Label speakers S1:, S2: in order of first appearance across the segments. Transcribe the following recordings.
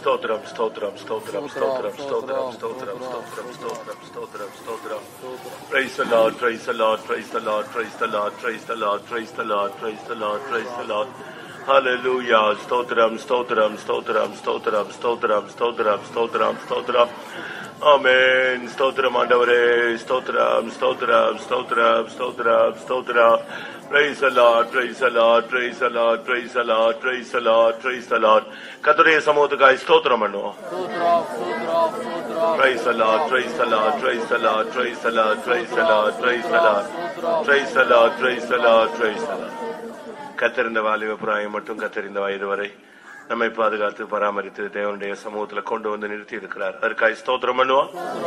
S1: ஸ்தோத்திரம் ஸ்தோத்திரம் ஸ்தோத்திரம் ஸ்தோத்திரம் ஸ்தோத்திரம் ஸ்தோத்திரம் ஸ்தோத்திரம் ஸ்தோத்திரம் ஸ்தோத்திரம் ஸ்தோத்திரம். Praise the Lord, praise the Lord, praise the Lord, praise the Lord, praise the Lord, praise the Lord, praise the Lord, praise the Lord. Hallelujah. ஸ்தோத்திரம் ஸ்தோத்திரம் ஸ்தோத்திரம் ஸ்தோத்திரம் ஸ்தோத்திரம் ஸ்தோத்திரம் ஸ்தோத்திரம் ஸ்தோத்திரம். ஆமென். ஸ்தோத்திரம் ஆண்டவரே. ஸ்தோத்திரம் ஸ்தோத்திரம் ஸ்தோத்திரம் ஸ்தோத்திரம் ஸ்தோத்திரம். Praise the Lord, praise the Lord, praise the Lord, praise the Lord, praise the Lord, praise the Lord. கர்த்தருடைய சமூகத்துக்காய் ஸ்தோத்திரம் பண்ணுவோம். Praise the Lord, praise the Lord, praise the Lord, praise the Lord, praise the Lord, praise the Lord, praise the Lord, praise the Lord, praise the Lord. கர்த்தர் இந்த வாலிப பிராயம் மட்டும் கர்த்தர் இந்த வயது வரை நம்மை பாதுகாத்து பராமரித்து தேவனுடைய சமூகத்தில் கொண்டு வந்து நிறுத்தி இருக்கிறார். அதற்காக ஸ்தோத்திரம் பண்ணுவோம்.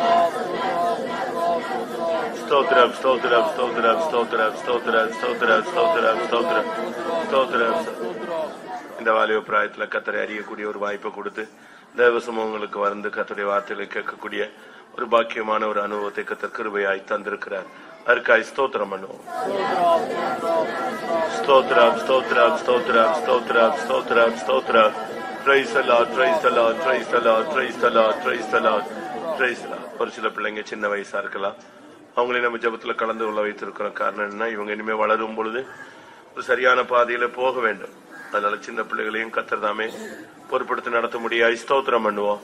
S1: ஸ்தோத்திரம் ஸ்தோத்திரம் ஸ்தோத்திரம் ஸ்தோத்திரம் ஸ்தோத்திரம் ஸ்தோத்திரம் ஸ்தோத்திரம் ஸ்தோத்திரம் ஸ்தோத்திரம். இந்த வாலிப பிராயத்தில் கர்த்தரை அறியக்கூடிய ஒரு வாய்ப்பை கொடுத்து தேவ சமூகங்களுக்கு வந்து கர்த்தருடைய வார்த்தைகளை கேட்கக்கூடிய ஒரு பாக்கியமான ஒரு அனுபவத்தை கர்த்தர் கிருபையாய் தந்திருக்கிறார். அதற்காக ஸ்தோத்திரம் பண்ணுவோம். ஸ்தோத்திரம் ஸ்தோத்திரம் ஸ்தோத்திரம் ஸ்தோத்திரம் ஸ்தோத்திரம் ஸ்தோத்திரம். Praise the Lord, praise the Lord, praise the Lord, praise the Lord, praise the Lord, praise the Lord. ஒரு சில பிள்ளைங்க சின்ன வயசா இருக்கலாம், அவங்களே நம்ம ஜெபத்துல கலந்து கொள்ள வைத்திருக்கிறோம். காரணம் என்ன, இவங்க இனிமே வளரும் பொழுது ஒரு சரியான பாதையில போக வேண்டும். அதனால சின்ன பிள்ளைகளையும் கர்த்தர் தாமே பொறுப்படுத்தி நடத்த முடியாது. ஸ்தோத்திரம் பண்ணுவோம்.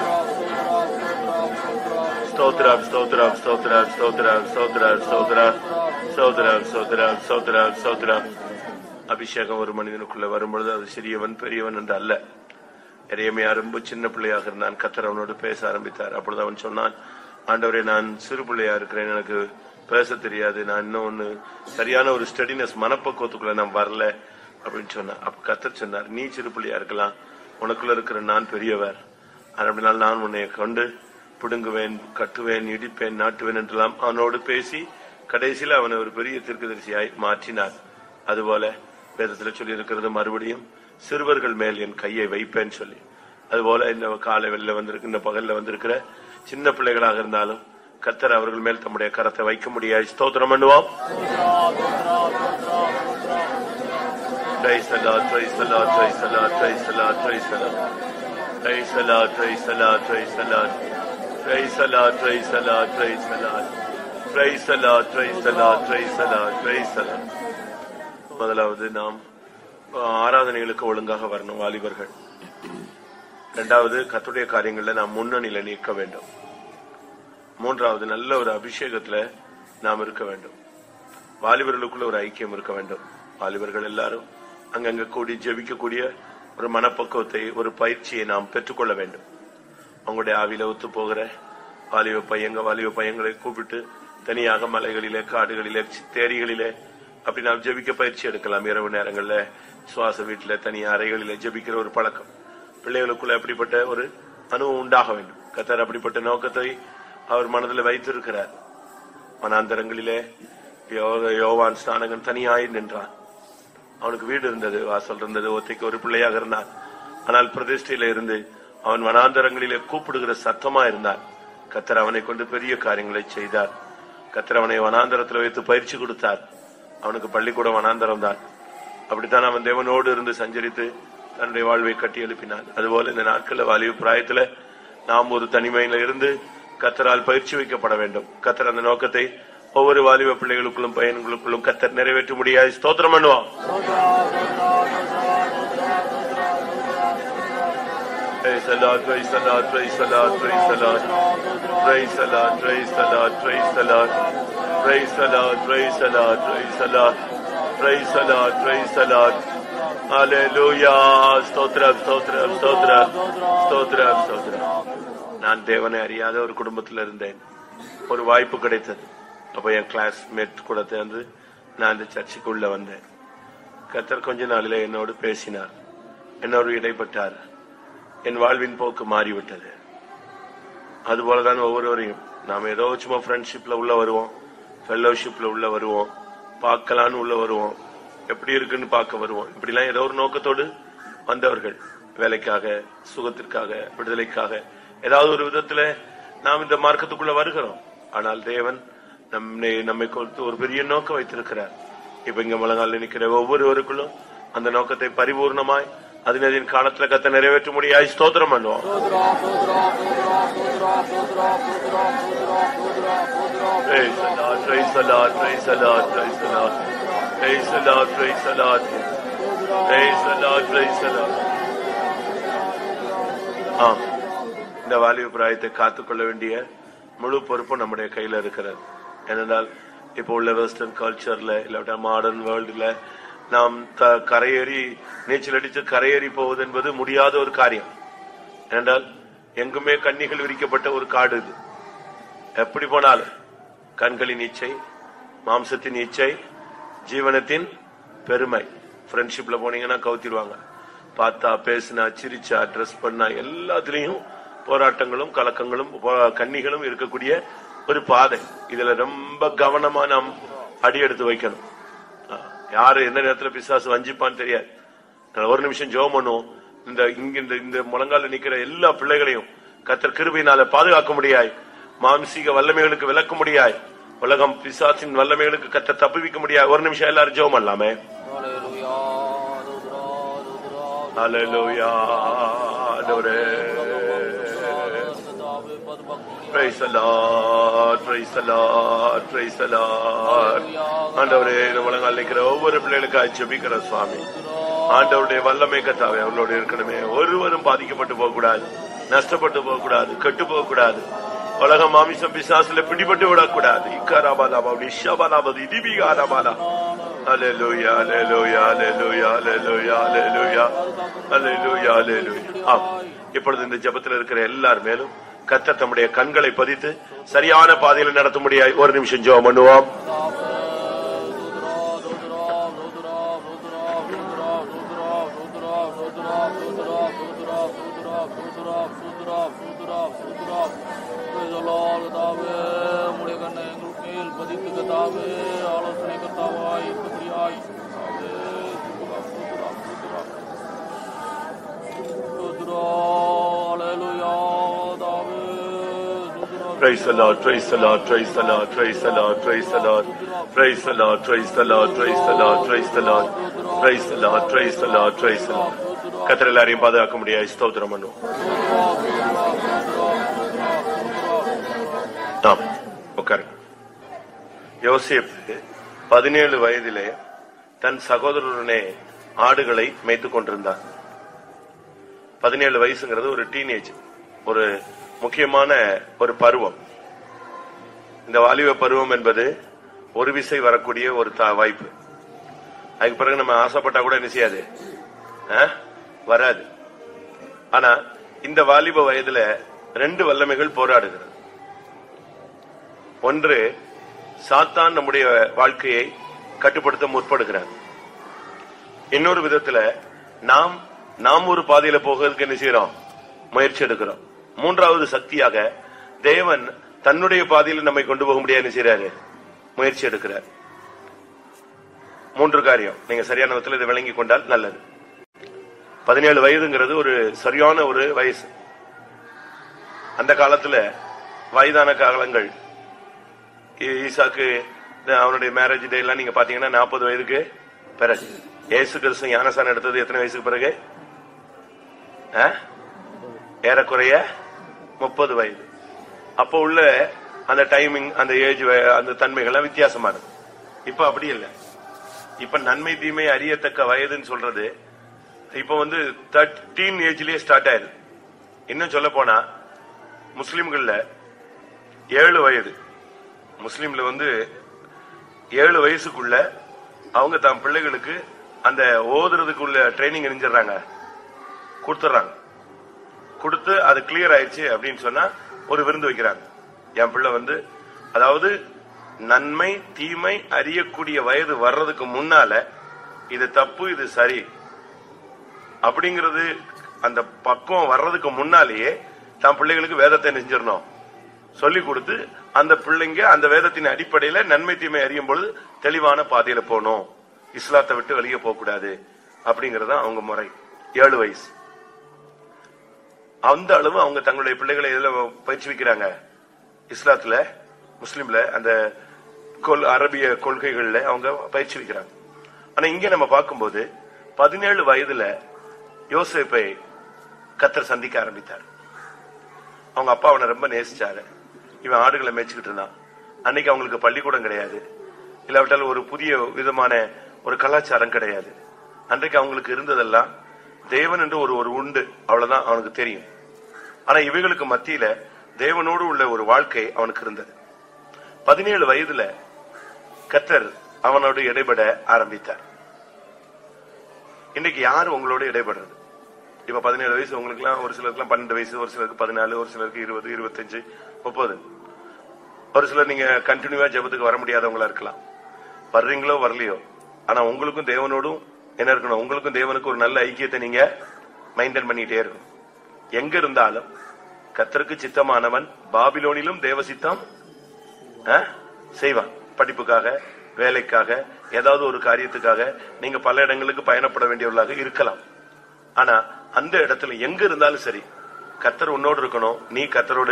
S1: ஸ்தோத்திரம் ஸ்தோத்திரம் ஸ்தோத்திரம் ஸ்தோத்திரம் ஸ்தோத்திரம் ஸ்தோத்திரம் ஸ்தோத்திரம் ஸ்தோத்திரம் ஸ்தோத்திரம் ஸ்தோத்திரம். அபிஷேகம் ஒரு மனிதனுக்குள்ள வரும்பொழுது அது சிறியவன் பெரியவன் என்று அல்ல. எரேமியா ரொம்ப சின்ன பிள்ளையாக இருந்தான். கர்த்தர் அவனோடு பேச ஆரம்பித்தார். அப்பொழுது அவன் சொன்னான், ஆண்டவரே, நான் சிறு பிள்ளையா இருக்கிறேன், எனக்கு பேச தெரியாது, நான் இன்னொன்னு சரியான ஒரு ஸ்டடினஸ் மனப்பக்குவத்துக்குள்ள நான் வரல அப்படின்னு சொன்னான். அப்ப கர்த்தர் சொன்னார், நீ சிறு பிள்ளையா இருக்கலாம், உனக்குள்ள இருக்கிற நான் பெரியவர், அப்படினால் நான் உன்னை கொண்டு பிடுங்குவேன், கட்டுவேன், இடிப்பேன், நாட்டுவேன் என்றெல்லாம் அவனோடு பேசி கடைசியில் அவனை ஒரு பெரிய தீர்க்கதரிசியாய் மாற்றினார். அதுபோல வேதத்துல சொல்லி இருக்கிறது, மறுபடியும் சிறுவர்கள் மேல் என் கையை வைப்பேன்னு சொல்லி. அதுபோல இந்த காலை வெளில வந்திருக்கு, இந்த பகல்ல வந்திருக்கிற சின்ன பிள்ளைகளாக இருந்தாலும் கர்த்தர் அவர்கள் மேல் தம்முடைய கரத்தை வைக்க முடியாது. ஸ்தோத்திரம் பண்ணுவோம். Praise the Lord, praise the Lord, praise the Lord, praise the Lord, praise the Lord, praise the Lord, praise the Lord, praise the Lord, praise the Lord, praise the Lord, praise the Lord, praise the Lord, praise the Lord, praise the Lord, praise the Lord. முதலாவது நாம் ஆராதனைகளுக்கு ஒழுங்காக வரணும் வாலிபர்கள். இரண்டாவது கர்த்தருடைய காரியங்கள்ல நாம் முன்னணியில நிற்க வேண்டும். மூன்றாவது நல்ல ஒரு அபிஷேகத்துல நாம் இருக்க வேண்டும். வாலிபர்களுக்குள்ள ஒரு ஐக்கியம் இருக்க வேண்டும். வாலிபர்கள் எல்லாரும் அங்கங்க கூடி ஜெபிக்கக்கூடிய ஒரு மனப்பக்குவத்தை, ஒரு பயிற்சியை நாம் பெற்றுக்கொள்ள வேண்டும். அவங்களுடைய ஆவியில ஒத்து போகிற வாலிப பையங்களை கூப்பிட்டு தனியாக மலைகளிலே, காடுகளிலே, தேரிகளிலே அப்படி நாம் ஜெபிக்க பயிற்சி எடுக்கலாம். இரவு நேரங்கள்ல சுவாச வீட்டுல தனியா அறைகளிலே ஜெபிக்கிற ஒரு பழக்கம் பிள்ளைகளுக்குள்ள அப்படிப்பட்ட ஒரு அனுபவம் உண்டாக வேண்டும். கர்த்தர் அப்படிப்பட்ட நோக்கத்தை அவர் மனதில் வைத்திருக்கிறார். வனாந்தரங்களிலே யோவான் ஸ்நானகன் தனியாய் நின்றான். அவனுக்கு வீடு இருந்தது, வாசல் இருந்தது, ஒத்தைக்கு ஒரு பிள்ளையாக இருந்தான். ஆனால் பிரதிஷ்டையில இருந்து அவன் வனாந்தரங்களிலே கூப்பிடுகிற சத்தமா இருந்தான். கர்த்தர் அவனை கொண்டு பெரிய காரியங்களை செய்தார். கர்த்தர் அவனை வனாந்தரத்தில் வைத்து பயிற்சி கொடுத்தார். அவனுக்கு பள்ளிக்கூடம் வனாந்தரம் தான். அப்படித்தான் அவன் தேவனோடு இருந்து சஞ்சரித்து தன்னுடைய வாழ்வை கட்டி எழுப்பினான். அதுபோல இந்த நாட்களில் வாலிப பிராயத்துல நாம் ஒரு தனிமையில இருந்து கர்த்தரால் பயிற்சி வைக்கப்பட வேண்டும். கர்த்தர் அந்த நோக்கத்தை ஒவ்வொரு வாலிப பிள்ளைகளுக்குள்ளும் பையன்களுக்குள்ளும் கர்த்தர் நிறைவேற்ற முடியாது. ஸ்தோத்திரம் பண்ணுவோம். Praise the Lord, praise the Lord, praise the Lord, praise the Lord, praise the Lord, praise the Lord, praise the Lord, praise the Lord, praise the Lord, praise the Lord, praise the Lord, praise the Lord. Hallelujah. ஸ்தோத்திரம் ஸ்தோத்திரம் ஸ்தோத்திரம் ஸ்தோத்திரம் ஸ்தோத்திரம். நான் தேவனை அறியாத ஒரு குடும்பத்தில் இருந்தேன். ஒரு வாய்ப்பு கிடைத்தது. அப்ப என் கிளாஸ்மேட் கூட சேர்ந்து நான் இந்த சர்ச்சுக்கு உள்ள வந்தேன். கர்த்தர் கொஞ்ச நாளிலே என்னோடு பேசினார், என்னோடு இடைப்பட்டார். என் வாழ்வின் போக்கு மாறிவிட்டது. அதுபோலதான் ஒவ்வொருவரையும் நாம் ஏதோ சும்மா ஃப்ரெண்ட்ஷிப்ல உள்ள வருவோம், ஃபெல்லோஷிப்ல உள்ள வருவோம், பார்க்கலான்னு உள்ள வருவோம், எப்படி இருக்குன்னு பார்க்க வருவோம். இப்படிலாம் ஏதோ ஒரு நோக்கத்தோடு வந்தவர்கள், வேலைக்காக, சுகத்திற்காக, விடுதலைக்காக, ஏதாவது ஒரு விதத்துல நாம் இந்த மார்க்கத்துக்குள்ள வருகிறோம். ஆனால் தேவன் நம்மை கொடுத்து ஒரு பெரிய நோக்கம் வைத்திருக்கிறார். இப்ப இங்க முழங்கால நிற்கிற ஒவ்வொருவருக்குள்ளும் அந்த நோக்கத்தை பரிபூர்ணமாய் அதினதின் காலத்துல கத்த நிறைவேற்ற முடியாது. ஸ்தோத்திரம் பண்ணுவோம். இந்த வாலிப பிராயத்தை காத்துக்கொள்ள வேண்டிய முழு பொறுப்பும் நம்முடைய கையில இருக்கிறது. ஏனென்றால் இப்போ உள்ள வெஸ்டர்ன் கல்ச்சர்ல இல்லாட்ட மாடர்ன் வேர்ல்டுல நாம் கரையேறி நீச்சல் அடித்து கரையேறி போவது என்பது முடியாத ஒரு காரியம். ஏனென்றால் எங்குமே கன்னிகள் விரிக்கப்பட்ட ஒரு காடு இது. எப்படி போனாலும் கண்களின் இச்சை, மாம்சத்தின் இச்சை, ஜீவனத்தின் பெருமை. ஃப்ரெண்ட்ஷிப்ல போனீங்கன்னா கவுத்திடுவாங்க. பார்த்தா, பேசினா, சிரிச்சா, ட்ரெஸ் பண்ணா எல்லாத்திலையும் போராட்டங்களும் கலக்கங்களும் கன்னிகளும் இருக்கக்கூடிய ஒரு பாதை. இதுல ரொம்ப கவனமா நாம் அடி எடுத்து வைக்கணும். யாரு எந்த நேரத்துல பிசாசு வஞ்சிப்பான்னு தெரியாது. ஒரு நிமிஷம் ஜெபம் பண்ணுவோம். இந்த முழங்கால நிக்கிற எல்லா பிள்ளைகளையும் கர்த்தர் கிருபையினால பாதுகாக்க முடியாய், மாம்சீக வல்லமைகளுக்கு விளக்க முடியாய், உலகம் பிசாசின் வல்லமைகளுக்கு கர்த்தர் தப்புவிக்க முடியாது. ஒரு நிமிஷம் எல்லாரும் ஜெபம் பண்ணலாமே. ஹல்லேலூயா. ஆண்டவரே, praise the Lord, praise the Lord, praise the Lord. ஆண்டவரே, இந்த உலகம் நிக்கிற ஒவ்வொரு பிள்ளைகளுக்காக ஜெபிக்கிற சுவாமி, ஆண்டவருடைய வல்லமை கர்த்தாவே அவர்களோடு இருக்கணுமே. ஒருவரும் பாதிக்கப்பட்டு போக கூடாது, நஷ்டப்பட்டு போக கூடாது, கெட்டு போக கூடாது, உலகம் மாமிசம் பிசாசுல பிடிபட்டு விடக்கூடாது. இக்காராபாலாபா நிஷாபாலாபதி திபிகாராபாலா. ஹல்லேலூயா, ஹல்லேலூயா, ஹல்லேலூயா, ஹல்லேலூயா, ஹல்லேலூயா, ஹல்லேலூயா, ஹல்லேலூயா. இப்பொழுது இந்த ஜெபத்தில் இருக்கிற எல்லார் மேலும் கர்த்தர் தம்முடைய கண்களை பதித்து சரியான பாதையில் நடத்த முடியாது. ஒரு நிமிஷம் ஜெபம் பண்ணுவோம். Praise the Lord, praise the Lord, praise the Lord, praise the Lord, praise the Lord, praise the Lord, praise the Lord, praise the Lord, praise the Lord, praise the Lord, praise the Lord, praise the Lord. கர்த்தர் எல்லாரையும் பாதுகாக்க முடியாது. ஸ்தோத்திரம் பண்ணுவோம். உட்காருங்க. யோசேப்பு 17 வயதிலே தன் சகோதரனே ஆடுகளை மேய்த்துக் கொண்டிருந்தார். 17 வயசுங்கிறது ஒரு டீனேஜ், ஒரு முக்கியமான ஒரு பருவம். இந்த வாலிப பருவம் என்பது ஒரு விசை வரக்கூடிய ஒரு வாய்ப்பு. அதுக்கு பிறகு நம்ம ஆசைப்பட்டா கூட என்ன செய்யாது, வராது. ஆனா இந்த வாலிப வயதுல 2 வல்லமைகள் போராடுகிறது. ஒன்று, சாத்தான் நம்முடைய வாழ்க்கையை கட்டுப்படுத்த முற்படுகிறார். இன்னொரு விதத்துல நாம் ஒரு பாதையில போகிறதுக்கு என்ன செய்யறோம், முயற்சி எடுக்கிறோம். மூன்றாவது சக்தியாக தேவன் தன்னுடைய பாதையில் நம்மை கொண்டு போக முடியாது என்ன செய்யறாரு, முயற்சி எடுக்கிறார். 3 காரியம் நீங்க சரியான விதத்தில் இதை விளங்கி கொண்டால் நல்லது. 17 வயதுங்கிறது ஒரு சரியான ஒரு வயசு. அந்த காலத்துல வயதான காலங்கள், ஈசாக்கு அவனுடைய மேரேஜ் டே எல்லாம் நீங்க பாத்தீங்கன்னா 40 வயதுக்கு பிறகு. இயேசு கிறிஸ்து ஞானஸ்நானம் எடுத்தது எத்தனை வயசுக்கு பிறகு? ஏறக்குறைய 30 வயது. அப்போ உள்ள அந்த டைமிங், அந்த ஏஜ், அந்த தன்மைகள் வித்தியாசமானது. இப்ப அப்படி இல்லை. இப்ப நன்மை தீமை அறியத்தக்க வயதுன்னு சொல்றது இப்ப 13 ஏஜ்லயே ஸ்டார்ட் ஆயிடுது. இன்னும் சொல்ல போனா முஸ்லிம்கள்ல 7 வயது, முஸ்லிம்ல 7 வயசுக்குள்ள அவங்க தம் பிள்ளைகளுக்கு அந்த ஓதுறதுக்குள்ள ட்ரைனிங் செஞ்சிடறாங்க, கொடுத்துறாங்க. கொடுத்து அது கிளியர் ஆயிடுச்சு அப்படின்னு சொன்னா ஒரு விருந்து வைக்கிறாங்க. என் பிள்ளை அதாவது நன்மை தீமை அறியக்கூடிய வயது வர்றதுக்கு முன்னால இது தப்பு இது சரி அப்படிங்கிறது அந்த பக்குவம் வர்றதுக்கு முன்னாலேயே தம் பிள்ளைகளுக்கு வேதத்தை செஞ்சிடணும், சொல்லி கொடுத்து அந்த பிள்ளைங்க அந்த வேதத்தின் அடிப்படையில நன்மை தீமை அறியும் பொழுது தெளிவான பாதையில போகணும், இஸ்லாத்தை விட்டு வெளியே போக கூடாது அப்படிங்கறது அவங்க முறை. 7 வயசு. அந்த அளவு அவங்க தங்களுடைய பிள்ளைகளை எதுல பயிற்சி வைக்கிறாங்க, இஸ்லாத்துல, முஸ்லிம்ல, அந்த அரபிய கொள்கைகள்ல அவங்க பயிற்சி வைக்கிறாங்க. ஆனா இங்க நம்ம பார்க்கும்போது 17 வயதுல யோசேப்பை கர்த்தர் சந்திக்க ஆரம்பித்தார். அவங்க அப்பா அவனை ரொம்ப நேசிச்சாரு. இவன் ஆடுகளை மேய்ச்சிக்கிட்டு இருந்தான். அன்னைக்கு அவங்களுக்கு பள்ளிக்கூடம் கிடையாது, இல்லாவிட்டால் ஒரு புதிய விதமான ஒரு கலாச்சாரம் கிடையாது. அன்றைக்கு அவங்களுக்கு இருந்ததெல்லாம் தேவன் என்று ஒரு உண்டு, அவ்வளவுதான் அவனுக்கு தெரியும். ஆனா இவைகளுக்கு மத்தியில தேவனோடு உள்ள ஒரு வாழ்க்கை அவனுக்கு இருந்தது. 17 வயதுல கர்த்தர் அவனோடு இடைபட ஆரம்பித்தார். இன்னைக்கு யாரு உங்களோட இடைபடுறது? இப்ப 17 வயசு உங்களுக்கு எல்லாம், ஒரு சிலருக்கு 12 வயசு, ஒரு சிலருக்கு 14, ஒரு சிலருக்கு 20, 25, 30. ஒரு சிலர் நீங்க கண்டினியூவா ஜெபத்துக்கு வர முடியாதவங்களா இருக்கலாம். வர்றீங்களோ வரலையோ, ஆனா உங்களுக்கும் தேவனோடும் என்ன இருக்கணும்? உங்களுக்கும் தேவனுக்கு ஒரு நல்ல ஐக்கியத்தை நீங்க மெயின்டைன் பண்ணிட்டே இருக்கணும். எங்க இருந்தாலும் கர்த்தருக்கு சித்தமானவன் பாபிலோனிலும் தேவ சித்தம் செய்வான். படிப்புக்காக, வேலைக்காக, ஏதாவது ஒரு காரியத்துக்காக நீங்க பல இடங்களுக்கு பயணப்பட வேண்டியவர்களாக இருக்கலாம். ஆனா அந்த இடத்துல எங்க இருந்தாலும் சரி, கர்த்தர் உன்னோடு இருக்கணும், நீ கர்த்தரோடு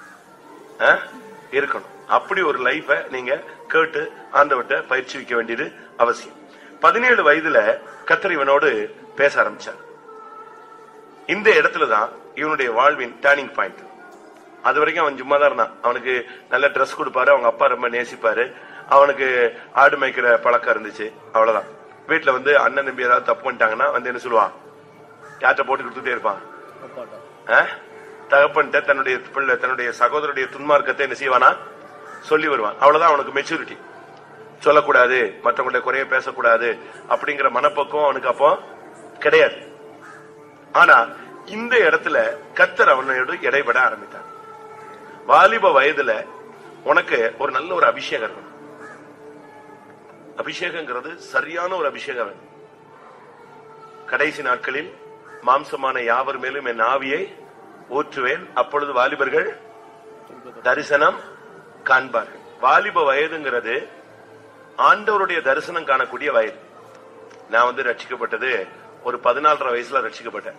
S1: இருக்கணும். அப்படி ஒரு லைஃப நீங்க கேட்டு ஆண்டவர்ட்ட பயிற்சி வைக்க வேண்டியது அவசியம். 17 வயதுல கர்த்தர் இவனோடு பேச ஆரம்பிச்சார். இந்த இடத்துலதான் இவனுடைய வாழ்வின் டர்னிங் பாயிண்ட். அது வரைக்கும் அவன் சும்மா தான் இருந்தான். அவனுக்கு நல்ல ட்ரெஸ் கொடுப்பாரு, அவங்க அப்பா ரொம்ப நேசிப்பாரு, அவனுக்கு ஆடு மேய்க்கிற பழக்கம் இருந்துச்சு, அவ்வளவுதான். வீட்டுல வந்து அண்ணன் தம்பி ஏதாவது தப்பு பண்ணிட்டாங்கன்னா வந்து என்ன சொல்லுவான்? யார்கிட்ட போட்டு கொடுத்துட்டே இருப்பான்? தகப்பன்ட்ட தன்னுடைய பிள்ளை, தன்னுடைய சகோதரருடைய துன்மார்க்கத்தை என்ன செய்வானா சொல்லி வருவான். அவ்வளவுதான் அவனுக்கு மெச்சூரிட்டி. சொல்லக்கூடாது, மற்றவங்களுடைய குறைய பேசக்கூடாது அப்படிங்கிற மனப்பக்குவம் அவனுக்கு அப்போ கிடையாது. ஆனா இந்த இடத்துல கர்த்தர் அவனோடு இடைபட ஆரம்பித்தார். வாலிப வயதுல உனக்கு ஒரு நல்ல ஒரு அபிஷேகம் இருக்கணும். அபிஷேகங்கிறது சரியான ஒரு அபிஷேகம். கடைசி நாட்களில் மாம்சமான யாவர் மேலும் என் ஆவியை ஊற்றுவேன், அப்பொழுது வாலிபர்கள் தரிசனம் காண்பார்கள். வாலிப வயதுங்கிறது ஆண்டவருடைய தரிசனம் காணக்கூடிய வயது. நான் வந்து ரட்சிக்கப்பட்டது ஒரு 14 வயசுல ரட்சிக்கப்பட்டேன்.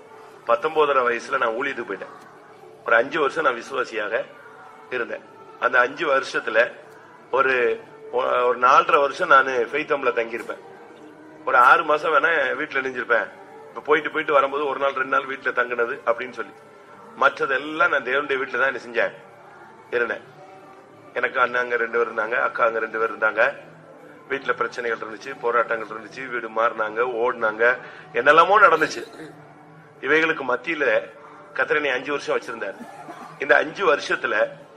S1: 19 வயசுல நான் ஊழியத்துக்கு போயிட்டேன். ஒரு 5 வருஷம் நான் விசுவாசியாக இருந்தேன். அந்த 5 வருஷத்துல ஒரு 4.5 வருஷம் நான் ஃபெய்த்தம்ல தங்கியிருப்பேன். ஒரு 6 மாசம் வேணா வீட்டுல நெஞ்சிருப்பேன். இப்ப போயிட்டு வரும்போது ஒரு நாள் 2 நாள் வீட்டுல தங்கினது அப்படின்னு சொல்லி, மற்றதெல்லாம் நான் தேவனுடைய வீட்டுல தான் என்ன செஞ்சேன், இருந்தேன். எனக்கு அண்ணாங்க 2 பேர் இருந்தாங்க, அக்காங்க 2 பேர் இருந்தாங்க. வீட்டுல பிரச்சனைகள் இருந்துச்சு, போராட்டங்கள் இருந்துச்சு, வீடு மாறினாங்க, ஓடினாங்க, என்னெல்லாமோ நடந்துச்சு. இவைகளுக்கு மத்தியில கர்த்தர் என்னை 5 வருஷம் வச்சிருந்தார். இந்த 5 வருஷத்துல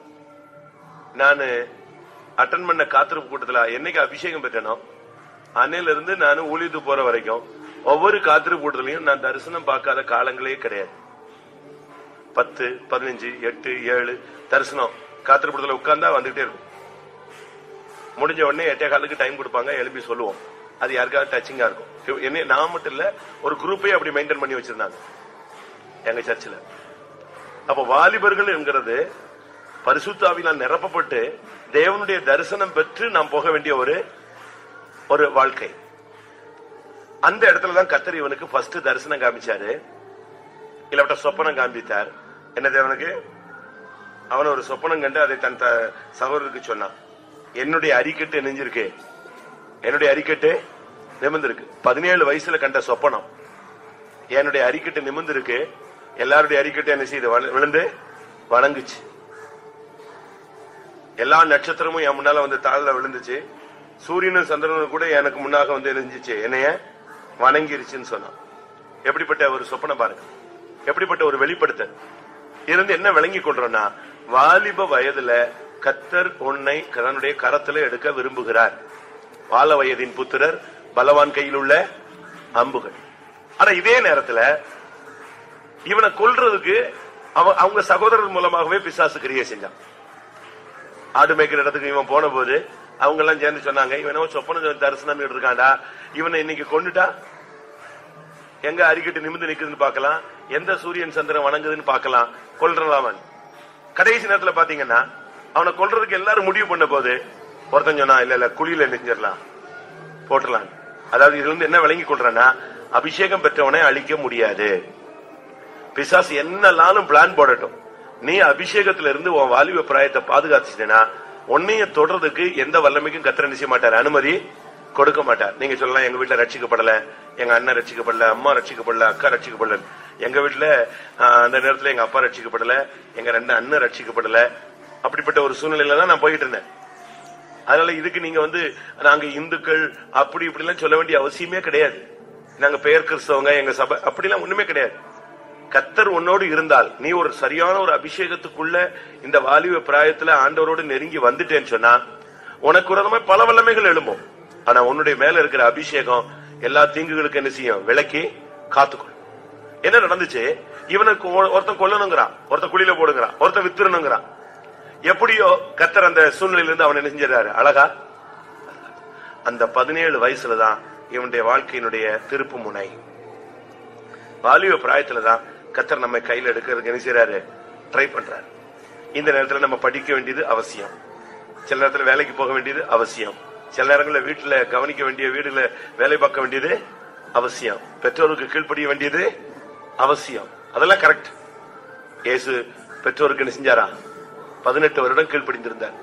S1: நான் அட்டன் பண்ண காத்திருப்பு கூட்டத்துல என்னைக்கு அபிஷேகம் பெற்றனோ அன்னையில இருந்து நான் ஊழியத்துக்கு போற வரைக்கும் ஒவ்வொரு காத்திருப்பு கூட்டத்திலையும் நான் தரிசனம் பார்க்காத காலங்களே கிடையாது. 10, 15, 8, 7 தரிசனம் காத்திருப்பு கூட்டத்துல உட்கார்ந்தா வந்துகிட்டே இருக்கும். முடிஞ்ச உடனே 8:15 டைம் கொடுப்பாங்க, எழுப்பி சொல்லுவோம். அது யாருக்காவது டச்சிங்கா இருக்கும். என்ன நான் மட்டும் இல்ல, ஒரு குரூப்பே அப்படி மெயின்டைன் பண்ணி வச்சிருந்தாங்க எங்க சர்ச்சில். அப்ப வாலிபர்கள் என்கிறது பரிசுத்த ஆவியால் நிரப்பப்பட்டு தேவனுடைய தரிசனம் பெற்று நாம் போக வேண்டிய ஒரு வாழ்க்கை. அந்த இடத்துலதான் கர்த்தர் இவனுக்கு ஃபர்ஸ்ட் தரிசனம் காமிச்சாரு, இல்லாவிட்ட சொப்பனம் காண்பித்தார். என்ன தேவனுக்கு? அவன் ஒரு சொப்பனம் கண்டு அதை தன் சகோதரருக்கு சொன்னான். என்னுடைய அரிக்கட்டு நெஞ்சிருக்கு, என்னுடைய அரிக்கட்டு நிமிர்ந்திருக்கு. 17 வயசுல கண்ட சொப்பனம், என்னுடைய அரிக்கட்டு நிமிர்ந்திருக்கு. எல்லாருடைய அரிக்கட்டு என்ன செய்து விழுந்து வணங்குச்சு. எல்லா நட்சத்திரமும் என் முன்னால வந்து தாழ்ல விழுந்துச்சு. சூரியனும் சந்திரனும் கூட எனக்கு முன்னாக வந்து எழுந்துச்சு, என்னைய வணங்கிருச்சுன்னு சொன்னான். எப்படிப்பட்ட ஒரு சொப்பனம் பாருங்க, எப்படிப்பட்ட ஒரு வெளிப்படுத்தல் இருந்து என்ன விளங்கி கொள்றோம்னா, வாலிப வயதுல கர்த்தர் உன்னை தன்னுடைய கரத்துல எடுக்க விரும்புகிறார். வால வயதின் புத்திரர் பலவான் கையில் உள்ள அம்புகள். ஆனா இதே நேரத்துல இவனை கொல்றதுக்கு அவங்க சகோதரர் மூலமாகவே பிசாசு கிரியை செஞ்சான். ஆடு மேய்க்கிற இடத்துக்கு இவன் போன போது அவங்க எல்லாம் சேர்ந்து சொன்னாங்க, இவனோ சொப்பன தரிசனம் இருக்காண்டா, இவனை இன்னைக்கு கொண்டுட்டா எங்க அரிக்கட்டு நிமிர்ந்து நிக்குதுன்னு பாக்கலாம், எந்த சூரியன் சந்திரன் வணங்குதுன்னு பாக்கலாம், கொல்றலாமன். கடைசி நேரத்துல பாத்தீங்கன்னா அவனை கொல்றதுக்கு எல்லாரும் முடிவு பண்ண போது ஒருத்தன் சொன்னா, இல்ல குழியில நெஞ்சிடலாம் போட்டுலாம். அதாவது இதுல இருந்து என்ன விளங்கி கொள்றேன்னா, அபிஷேகம் பெற்றவனை அழிக்க முடியாது. பிசாசு என்னெல்லாம் பிளான் போடட்டும், நீ அபிஷேகத்துல இருந்து உன் வாலிப பிராயத்தை பாதுகாத்துட்டேன்னா உன்னைய தொடர்றதுக்கு எந்த வல்லமைக்கும் கர்த்தர் செய்ய மாட்டார், அனுமதி கொடுக்க மாட்டார். நீங்க சொல்லலாம், எங்க வீட்டுல ரட்சிக்கப்படல, எங்க அண்ணன் ரட்சிக்கப்படல, அம்மா ரட்சிக்கப்படல, அக்கா ரட்சிக்கப்படல. எங்க வீட்டுல அந்த நேரத்துல எங்க அப்பா ரட்சிக்கப்படல, எங்க 2 அண்ணன் ரட்சிக்கப்படல. அப்படிப்பட்ட ஒரு சூழ்நிலையில தான் நான் போயிட்டு இருந்தேன். அதனால இதுக்கு நீங்க நாங்க இந்துக்கள் அப்படி இப்படி எல்லாம் சொல்ல வேண்டிய அவசியமே கிடையாது. நாங்க பெயர் கிறிஸ்தவங்க, எங்க சபை அப்படிலாம் ஒண்ணுமே கிடையாது. கர்த்தர் உன்னோடு இருந்தால், நீ ஒரு சரியான ஒரு அபிஷேகத்துக்குள்ள இந்த வாலிப பிராயத்துல ஆண்டவரோடு நெருங்கி வந்துட்டேன்னு சொன்னா உனக்கு ஒரு பல வல்லமைகள் எழும்பும். ஆனா உன்னுடைய மேல இருக்கிற அபிஷேகம் எல்லா தீங்குகளுக்கு என்ன செய்யும்? விலக்கி காத்துக்கொள். என்ன நடந்துச்சு? இவனுக்கு ஒருத்தன் கொல்லணுங்கிறான், ஒருத்தன் குழியில போடுங்கிறான், ஒருத்தன் வித்துறணுங்கிறான். எப்படியோ கர்த்தர் அந்த சூழ்நிலையில இருந்து அவனை செஞ்சிடறாரு அழகா. அந்த 17 வயசுலதான் இவனுடைய வாழ்க்கையினுடைய திருப்பு முனை. வாலிப பிராயத்துலதான் கர்த்தர் நம்ம கையில எடுக்கிறதுக்கு என்ன செய்யறாரு? ட்ரை பண்றாரு. இந்த நேரத்துல நம்ம படிக்க வேண்டியது அவசியம். சில நேரத்துல வேலைக்கு போக வேண்டியது அவசியம். சில நேரங்களில் வீட்டுல கவனிக்க வேண்டிய, வீடுல வேலை பார்க்க வேண்டியது அவசியம். பெற்றோருக்கு கீழ்ப்படிய வேண்டியது அவசியம். அதெல்லாம் கரெக்ட். இயேசு பெற்றோருக்கு என்ன செஞ்சாரா? 18 வருடம் கீழ்ப்படிந்திருந்தார்,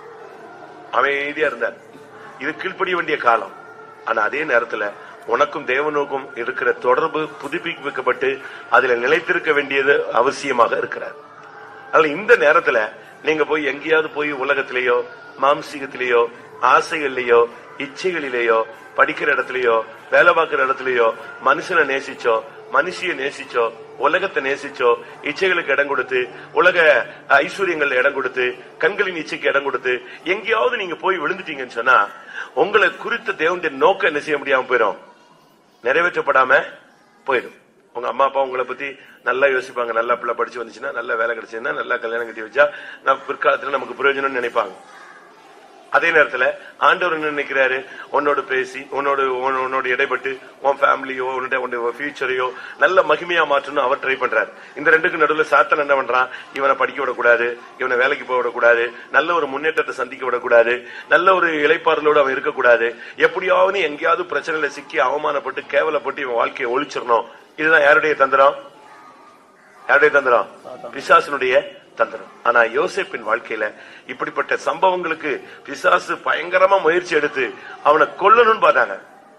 S1: அமைதியா இருந்தார். இது கீழ்ப்படிய வேண்டிய காலம். ஆனா அதே நேரத்துல உனக்கும் தேவனுக்கும் இருக்கிற தொடர்பு புதுப்பிக்கப்பட்டு அதுல நிலைத்திருக்க வேண்டியது அவசியமாக இருக்கிறார். அதனால இந்த நேரத்துல நீங்க போய் எங்கேயாவது போய் உலகத்திலேயோ மாம்சீகத்திலேயோ ஆசைகள்லயோ இச்சைகளிலேயோ படிக்கிற இடத்துலயோ வேலை பார்க்கிற இடத்துலயோ மனுஷனை நேசிச்சோ மனுஷிய நேசிச்சோ உலகத்தை நேசிச்சோ இச்சைகளுக்கு இடம் கொடுத்து உலக ஐஸ்வர்யங்கள் இடம் கொடுத்து கண்களின் இச்சைக்கு இடம் கொடுத்து எங்கேயாவது நீங்க போய் விழுந்துட்டீங்கன்னு சொன்னா உங்களை குறித்த தேவனுடைய நோக்கம் என்ன செய்ய முடியாம போயிடும், நிறைவேற்றப்படாம போயிடும். உங்க அம்மா அப்பா உங்களை பத்தி நல்லா யோசிப்பாங்க. நல்லா பிள்ளை படிச்சு வந்துச்சுன்னா, நல்ல வேலை கிடைச்சுன்னா, நல்லா கல்யாணம் கட்டி வச்சா நம்ம பிற்காலத்துல நமக்கு பிரயோஜனம் நினைப்பாங்க. அதே நேரத்துல ஆண்டவர் என்ன நினைக்கிறாரு? உன்னோடு பேசி உன்னோட இடைப்பட்டு உன் ஃபேமிலியோ உன்னோட ஃபியூச்சரையோ நல்ல மகிமையா மாற்றணும் அவர் ட்ரை பண்றாரு. இந்த ரெண்டுக்கு நடுவில் சாத்தான் என்ன பண்றான்? இவனை படிக்க விடக்கூடாது, இவனை வேலைக்கு போக விடக்கூடாது, நல்ல ஒரு முன்னேற்றத்தை சந்திக்க விடக்கூடாது, நல்ல ஒரு இளைப்பாறுதலோடு அவன் இருக்கக்கூடாது, எப்படியாவது எங்கேயாவது பிரச்சனையில சிக்கி அவமானப்பட்டு கேவலப்பட்டு இவன் வாழ்க்கையை ஒழிச்சிடணும். இதுதான் யாருடைய தந்திரம்? யாருடைய தந்திரம்? பிசாசனுடைய தந்திரம். ஆனா யோசேப்பின் வாழ்க்கையில இப்படிப்பட்ட சம்பவங்களுக்கு பிசாசு பயங்கரமா முயற்சி எடுத்து அவனை கொல்லணும்னு பார்த்தாங்க.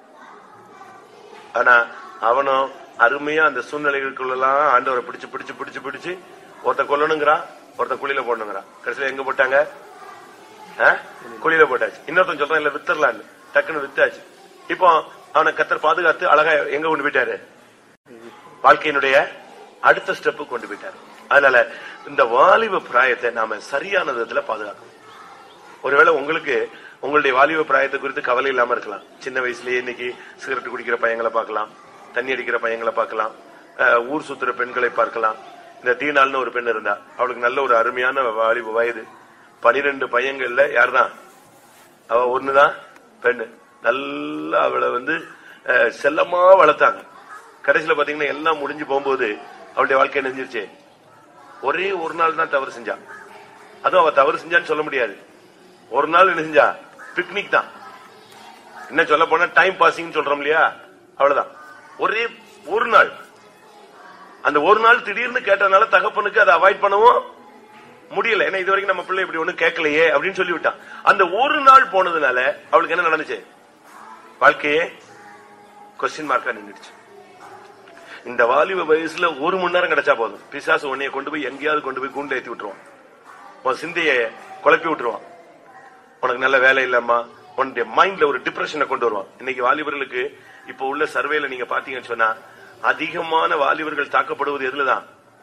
S1: ஆனா அவனும் அருமையா அந்த சூழ்நிலைகளுக்குள்ளலாம் ஆண்டவரை பிடிச்சு பிடிச்சு பிடிச்சு பிடிச்சு ஒருத்த கொல்லணுங்கிறான், ஒருத்த குழியில போடணுங்கிறான். கடைசியில எங்க போட்டாங்க? குழியில போட்டாச்சு. இன்னொருத்தன் சொல்றான் இல்ல வித்தரலான்னு, டக்குன்னு வித்தாச்சு. இப்போ அவனை கர்த்தர் பாதுகாத்து அழகா எங்க கொண்டு போயிட்டாரு? வாழ்க்கையினுடைய அடுத்த ஸ்டெப்பு கொண்டு போயிட்டாரு. அதனால இந்த வாலிப பிராயத்தை நாம சரியான விதத்துல பாதுகாக்கணும். ஒருவேளை உங்களுக்கு உங்களுடைய வாலிப பிராயத்தை குறித்து கவலை இல்லாம இருக்கலாம். சின்ன வயசுலயே இன்னைக்கு சிகரெட் குடிக்கிற பையங்களை பார்க்கலாம், தண்ணி அடிக்கிற பையங்களை பார்க்கலாம், ஊர் சுத்துற பெண்களை பார்க்கலாம். இந்த தீனாள்னு ஒரு பெண் இருந்தா, அவளுக்கு நல்ல ஒரு அருமையான வாலிப வயது. 12 பையங்கள்ல யாருதான் அவ? ஒண்ணுதான் பெண்ணு. நல்லா அவளை செல்லமா வளர்த்தாங்க. கடைசியில பாத்தீங்கன்னா எல்லாம் முடிஞ்சு போகும்போது அவளுடைய வாழ்க்கை நெஞ்சிருச்சு. ஒரே ஒரு நாள் தான் தவறு செஞ்சா. அதுவும் அவ தவறு செஞ்சான்னு சொல்ல முடியாது. ஒரு நாள் என்ன செஞ்சா? பிக்னிக் தான். என்ன சொல்ல போனா டைம் பாசிங் சொல்றோம் இல்லையா, அவ்வளவுதான். ஒரே ஒரு நாள். அந்த ஒரு நாள் திடீர்னு கேட்டதுனால தகப்பனுக்கு அதை அவாய்ட் பண்ணவும் முடியல. ஏன்னா இது வரைக்கும் நம்ம பிள்ளை இப்படி ஒண்ணு கேட்கலையே அப்படின்னு சொல்லிவிட்டான். அந்த ஒரு நாள் போனதுனால அவளுக்கு என்ன நடந்துச்சு? வாழ்க்கையே கொஸ்டின் மார்க்கா நின்றுச்சு. இந்த வாலிப வயசுல 1 மணி நேரம் கிடைச்சா போதும், பிசாசு உன்னைய கொண்டு போய் எங்கேயாவது கொண்டு போய் கூண்டு ஏற்றி விட்டுருவான். உன் சிந்தைய குழப்பி விட்டுருவான். உனக்கு நல்ல வேலை இல்லம்மா, உன்னுடைய மைண்ட்ல ஒரு டிப்ரெஷனை கொண்டு வருவான். இன்னைக்கு வாலிபர்களுக்கு இப்ப உள்ள சர்வேல நீங்க பாத்தீங்கன்னு சொன்னா அதிகமான வாலிபர்கள் தாக்கப்படுவது எதுலதான்?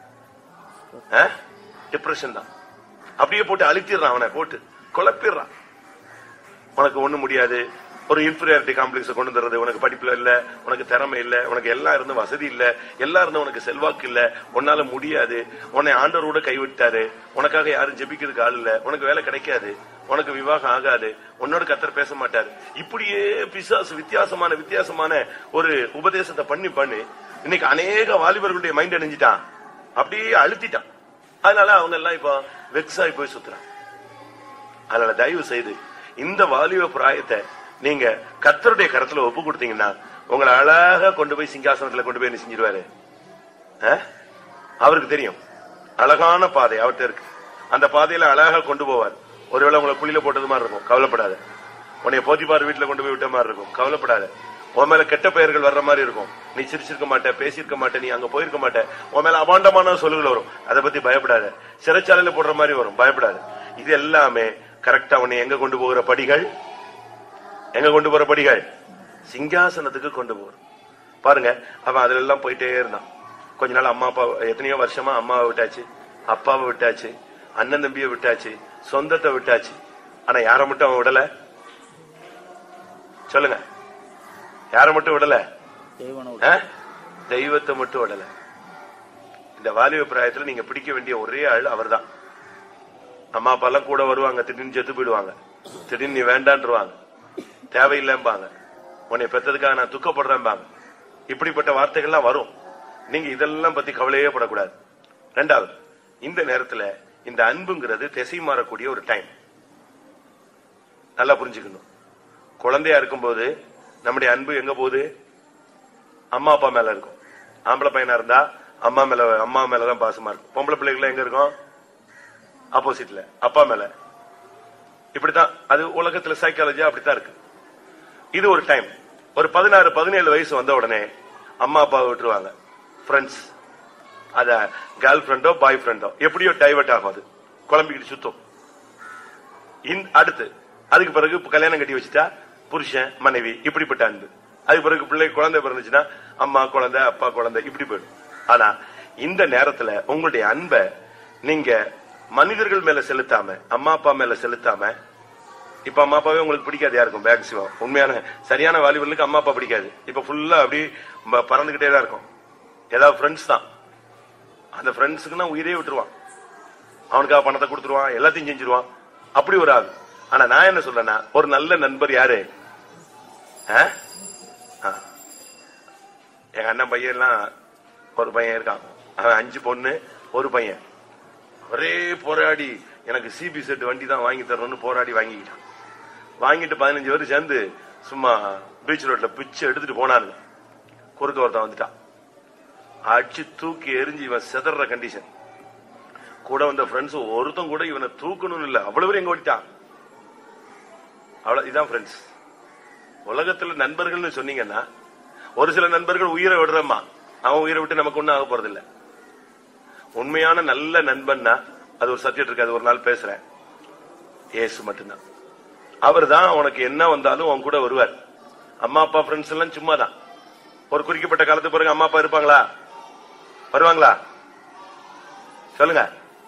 S1: டிப்ரெஷன் தான். அப்படியே போட்டு அழுத்திடுறான், அவனை போட்டு குழப்பிடுறான். உனக்கு ஒண்ணு முடியாது, ஒரு இன்ஃபீரியாரிட்டி காம்ப்ளெக்ஸ் கொண்டு வந்துடுறது. உனக்கு படிப்புல இல்ல, உனக்கு திறமை இல்ல, உனக்கு எல்லாம் இருந்து வசதி இல்ல, எல்லாம் இருந்து உனக்கு செல்வாக்கு இல்ல, உன்னால முடியாது, உன்னை ஆண்டவரோட கைவிட்டாரு, உனக்காக யாரும் ஜெபிக்கிறதுக்கு ஆள் இல்ல, உனக்கு வேலை கிடைக்காது, உனக்கு விவாகம் ஆகாது, உன்னோட கர்த்தர் பேச மாட்டாரு. இப்படியே பிசாசு வித்தியாசமான ஒரு உபதேசத்தை பண்ணி இன்னைக்கு அநேக வாலிபர்களுடைய மைண்ட் அணிஞ்சிட்டான், அப்படியே அழுத்திட்டான். அதனால அவங்க எல்லாம் இப்ப வெக்ஸாகி போய் சுத்துறாங்க. அதனால தயவு செய்து இந்த வாலிப பிராயத்தை நீங்க கர்த்தருடைய கரத்துல ஒப்பு கொடுத்தீங்கன்னா உங்களை அழகா கொண்டு போய் சிங்காசனத்துல கொண்டு போய் என்ன செஞ்சிருவாரு? அவருக்கு தெரியும் அழகான பாதை அவர்கிட்ட இருக்கு. அந்த பாதையில அழகா கொண்டு போவார். ஒருவேளை உங்களை குழியில போட்டது மாதிரி இருக்கும், கவலைப்படாத. உன்னைய போத்திபார் வீட்டுல கொண்டு போய் விட்ட மாதிரி இருக்கும். கவலைப்படாத. உன் மேல கெட்ட பெயர்கள் வர்ற மாதிரி இருக்கும். நீ சிரிச்சிருக்க மாட்ட, பேசியிருக்க மாட்ட, நீ அங்க போயிருக்க மாட்ட, உன் மேல அபாண்டமான சொல்லுகள் வரும். அதை பத்தி பயப்படாத. சிறைச்சாலையில போடுற மாதிரி வரும், பயப்படாது. இது எல்லாமே கரெக்டா உன்னை எங்க கொண்டு போகிற படிகள்? எங்க கொண்டு போற படிகள்? சிங்காசனத்துக்கு கொண்டு போறோம். பாருங்க, அவன் அதுல எல்லாம் போயிட்டே இருந்தான். கொஞ்ச நாள் அம்மா அப்பா, எத்தனையோ வருஷமா அம்மாவை விட்டாச்சு, அப்பாவை விட்டாச்சு, அண்ணன் தம்பியை விட்டாச்சு, சொந்தத்தை விட்டாச்சு. ஆனா யார மட்டும் அவன் விடல? சொல்லுங்க, யார மட்டும் விடல? தெய்வத்தை மட்டும் விடல. இந்த வாலிப பிராயத்துல நீங்க பிடிக்க வேண்டிய ஒரே ஆள் அவர் தான். அம்மா அப்பா எல்லாம் கூட வருவாங்க, திடீர்னு செத்து போயிடுவாங்க, திடீர்னு நீ வேண்டான்றுவாங்க, தேவையில்லைம்பாங்க, உன்னை பெற்றதுக்காக நான் துக்கப்படுறேன்பாங்க. இப்படிப்பட்ட வார்த்தைகள்லாம் வரும். நீங்க இதெல்லாம் பத்தி கவலையே படக்கூடாது. ரெண்டாவது, இந்த நேரத்துல இந்த அன்புங்கிறது திசை மாறக்கூடிய ஒரு டைம். நல்லா புரிஞ்சுக்கணும். குழந்தையா இருக்கும்போது நம்முடைய அன்பு எங்க போகுது? அம்மா அப்பா மேல இருக்கும். ஆம்பளை பையனா இருந்தா அம்மா மேலதான் பாசமா இருக்கும். பொம்பளை பிள்ளைகள் எங்க இருக்கும்? ஆப்போசிட்ல, அப்பா மேல. இப்படித்தான் அது உலகத்துல சைக்காலஜி அப்படித்தான் இருக்கு. இது ஒரு டைம். ஒரு 16-17 வயசு வந்த உடனே அம்மா அப்பாவை விட்டுருவாங்க. ஃப்ரெண்ட்ஸ், அத கேர்ள் ஃப்ரெண்டோ பாய் ஃப்ரெண்டோ எப்படியோ டைவர்ட் ஆகும், அது குழம்பிக்கிட்டு சுத்தும். அடுத்து அதுக்கு பிறகு கல்யாணம் கட்டி வச்சுட்டா புருஷன் மனைவி, இப்படிப்பட்ட அன்பு. அதுக்கு பிறகு பிள்ளை குழந்தை பிறந்துச்சுன்னா அம்மா குழந்தை அப்பா குழந்தை, இப்படி போயிடும். ஆனா இந்த நேரத்துல உங்களுடைய அன்பை நீங்க மனிதர்கள் மேல செலுத்தாம, அம்மா அப்பா மேல செலுத்தாம, இப்ப அம்மா அப்பாவே உங்களுக்கு பிடிக்காது யாருக்கும் மேக்சிமம். உண்மையான சரியான வாலிபர்களுக்கு அம்மா அப்பா பிடிக்காது. இப்ப ஃபுல்லா அப்படி பறந்துகிட்டே தான் இருக்கும். ஏதாவது ஃப்ரெண்ட்ஸ் தான். அந்த ஃப்ரெண்ட்ஸுக்குன்னா உயிரே விட்டுருவான், அவனுக்காக பணத்தை கொடுத்துருவான், எல்லாத்தையும் செஞ்சிருவான். அப்படி ஒரு ஆள். ஆனா நான் என்ன சொல்றேன்னா, ஒரு நல்ல நண்பர் யாரு? எங்க அண்ணன் பையன் எல்லாம் ஒரு பையன் இருக்கான், அவன் 5 பொண்ணு 1 பையன். ஒரே போராடி எனக்கு சிபி செட் வண்டி தான் வாங்கி தரணும்னு போராடி வாங்கிக்கிட்டான். வாங்கிட்டு 15 பேர் சேர்ந்து சும்மா பீச் ரோட்ல பிச்சு எடுத்துட்டு போனாரு. குறுக்க ஒருத்தன் வந்துட்டான், அடிச்சு தூக்கி எரிஞ்சு இவன் செதற கண்டிஷன். கூட வந்த ஃப்ரெண்ட்ஸ் ஒருத்தன் கூட இவனை தூக்கணும்னு இல்ல, அவ்வளவு பேர் எங்க ஓடிட்டான். அவ்வளவு. இதான் ஃப்ரெண்ட்ஸ். உலகத்துல நண்பர்கள்னு சொன்னீங்கன்னா, ஒரு சில நண்பர்கள் உயிரை விடுறமா, அவன் உயிரை விட்டு நமக்கு ஒன்னும் ஆக போறது இல்ல. உண்மையான நல்ல நண்பன்னா அது ஒரு சப்ஜெக்ட் இருக்கு, அது ஒரு நாள் பேசுறேன். ஏசு மட்டும்தான். அவர் தான் உனக்கு என்ன வந்தாலும் உன் கூட வருவார். அம்மா அப்பா ஃப்ரெண்ட்ஸ் எல்லாம் சும்மா தான். ஒரு குறிக்கப்பட்ட காலத்துக்கு பிறகு அம்மா அப்பா இருப்பாங்களா? வருவாங்களா? சொல்லுங்க.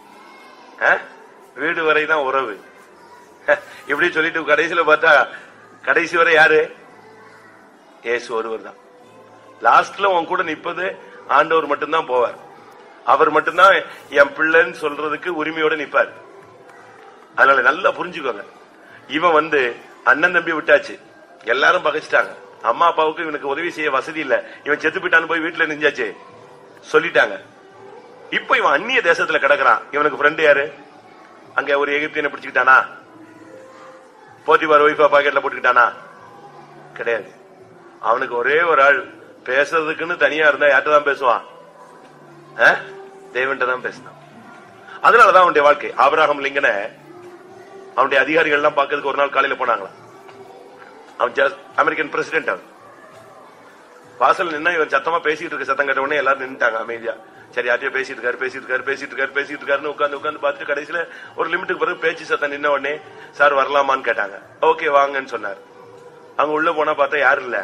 S1: வீடு வரைதான் உறவு. இப்படி சொல்லிட்டு கடைசியில பார்த்தா கடைசி வரை யாரு? ஏசு ஒருவர் தான். லாஸ்ட்ல உன் கூட நிப்பது ஆண்டவர் மட்டும்தான் போவார். அவர் மட்டும்தான் என் பிள்ளைன்னு சொல்றதுக்கு உரிமையோட நிப்பார். அதனால நல்லா புரிஞ்சுக்கோங்க. இவன் அண்ணன் தம்பி விட்டாச்சு, எல்லாரும் பகைச்சிட்டாங்க. அம்மா அப்பாவுக்கு இவனுக்கு உதவி செய்ய வசதி இல்ல, இவன் செத்து போயிட்டான்னு போய் வீட்டுல நிஞ்சாச்சு சொல்லிட்டாங்க. இப்ப இவன் அந்நிய தேசத்துல கிடக்குறான். இவனுக்கு ஃப்ரெண்ட் யாரு? அங்க ஒரு எகிப்தியனை பிடிச்சுக்கிட்டானா? போத்திபார் வைஃபா பாக்கெட்ல போட்டுக்கிட்டானா? கிடையாது. அவனுக்கு ஒரே ஒரு ஆள் பேசுறதுக்குன்னு தனியா இருந்தா யார்கிட்ட தான் பேசுவான்? தேவன்கிட்ட தான் பேசினான். அதனாலதான் அவனுடைய வாழ்க்கை. ஆபிரகாம் லிங்கனை அவனுடைய அதிகாரிகள் எல்லாம் பாக்கிறதுக்கு ஒரு நாள் காலையில போனாங்களா. அவன் அமெரிக்கன் பிரசிடென்ட். அவன் வாசல் நின்னா இவன் சத்தமா பேசிட்டு இருக்க சத்தம் கேட்ட உடனே எல்லாரும் நின்னுட்டாங்க அமைதியா. சரி, யார்ட்டையோ பேசிட்டு இருக்காருன்னு உட்காந்து பார்த்துட்டு கடைசியில ஒரு லிமிட்டுக்கு பிறகு பேச்சு சத்தம் நின்ன உடனே சார் வரலாமான்னு கேட்டாங்க. ஓகே வாங்கன்னு சொன்னார். அங்க உள்ள போனா பார்த்தா யாரும் இல்ல,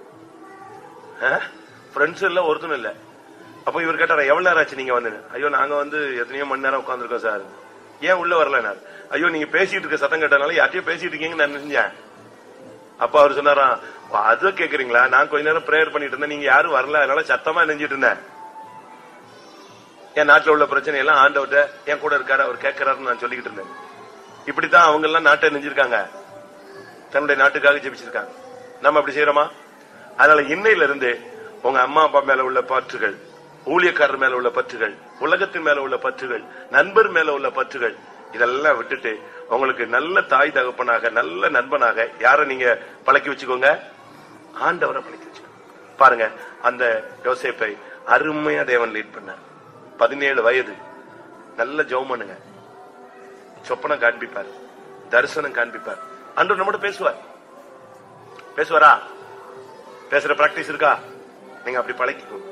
S1: ஃப்ரெண்ட்ஸ் இல்ல, ஒருத்தனும் இல்ல. அப்ப இவர் கேட்டாரா, எவ்வளவு நேரம் ஆச்சு நீங்க வந்து? ஐயோ நாங்க எத்தனையோ மணி நேரம் உட்காந்துருக்கோம் சார். ஏன் உள்ள வரல? ஐயோ நீங்க பேசிட்டு இருக்க சத்தம் கேட்டனால யார்ட்டையோ பேசிட்டு இருக்கீங்கன்னு நான் நினைச்சேன். அப்ப அவர் சொன்னாராம், அது கேக்குறீங்களா? நான் கொஞ்ச நேரம் பிரேயர் பண்ணிட்டு இருந்தேன், நீங்க யாரும் வரல, அதனால சத்தமா நெஞ்சிட்டு இருந்தேன். என் நாட்டுல உள்ள பிரச்சனை எல்லாம் ஆண்டவர்கிட்ட என் கூட இருக்காரு, அவர் கேட்கிறாருன்னு நான் சொல்லிக்கிட்டு இருந்தேன். இப்படித்தான் அவங்க எல்லாம் நாட்டை நெஞ்சிருக்காங்க, தன்னுடைய நாட்டுக்காக ஜெபிச்சிருக்காங்க. நம்ம அப்படி செய்யறோமா? அதனால இன்னையில இருந்து உங்க அம்மா அப்பா மேல உள்ள பற்றுகள், ஊழியக்காரர் மேல உள்ள பற்றுகள், உலகத்தின் மேல உள்ள பற்றுகள், நண்பர் மேல உள்ள பற்றுகள், இதெல்லாம் விட்டுட்டு உங்களுக்கு நல்ல தாய் தகப்பனாக, நல்ல நண்பனாக யார நீங்க பழக்கி வச்சுக்கோங்க? ஆண்டவரை பழக்கி வச்சுக்கோங்க. பாருங்க, அந்த யோசேப்பை அருமையா தேவன் லீட் பண்ணார். 17 வயது, நல்ல ஜெபம் பண்ணுங்க, சொப்பனம் காண்பிப்பார், தரிசனம் காண்பிப்பார், ஆண்டவர் நம்மோட பேசுவார்.
S2: பேசுவாரா? பேசுற பிராக்டிஸ் இருக்கா? நீங்க அப்படி பழகிக்கணும்.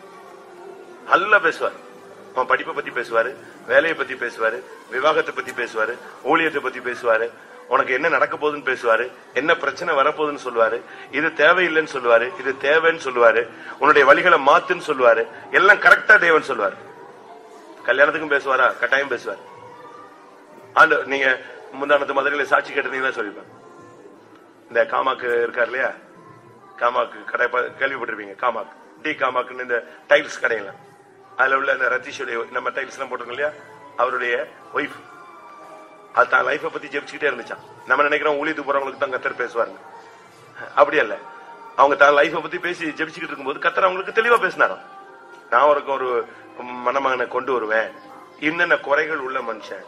S2: நல்லா பேசுவார். அவன் படிப்பை பத்தி பேசுவாரு, வேலையை பத்தி பேசுவாரு, விவாகத்தை பத்தி பேசுவாரு, ஊழியத்தை பத்தி பேசுவாரு, உனக்கு என்ன நடக்க போகுதுன்னு பேசுவாரு, என்ன பிரச்சனை வரப்போகுதுன்னு சொல்லுவாரு, இது தேவையில்லைன்னு சொல்லுவாரு, இது தேவைன்னு சொல்லுவாரு, உன்னுடைய வழிகளை மாத்துன்னு சொல்லுவாரு. எல்லாம் கரெக்டா தேவன் சொல்லுவாரு. கல்யாணத்துக்கும் பேசுவாரா? கட்டாயம் பேசுவார். நீங்க முந்தானத்து மதுரையில சாட்சி கேட்டீங்கன்னா சொல்லிருப்பேன். இந்த காமாக்கு இருக்காரு இல்லையா, காமாக்கு கடை கேள்விப்பட்டிருப்பீங்க. காமாக்கு டி காமாக்குன்னு இந்த டைல்ஸ் கடையில அதுல உள்ள இந்த ரத்தீஷுடைய நம்ம டைல்ஸ் எல்லாம் போட்டிருக்கோம் இல்லையா, அவருடைய ஒய்ஃப் அது தான் லைஃபை பத்தி ஜெபிச்சுக்கிட்டே இருந்துச்சான். நம்ம நினைக்கிறோம் ஊழியத்துக்கு போறவங்களுக்கு தான் கத்தர் பேசுவாருங்க. அப்படி அல்ல. அவங்க தான் லைஃபை பத்தி பேசி ஜெபிச்சுக்கிட்டு இருக்கும்போது கத்தர் அவங்களுக்கு தெளிவா பேசினாராம். நான் அவருக்கு ஒரு மணமகனை கொண்டு வருவேன், என்னென்ன குறைகள் உள்ள மனுஷன்,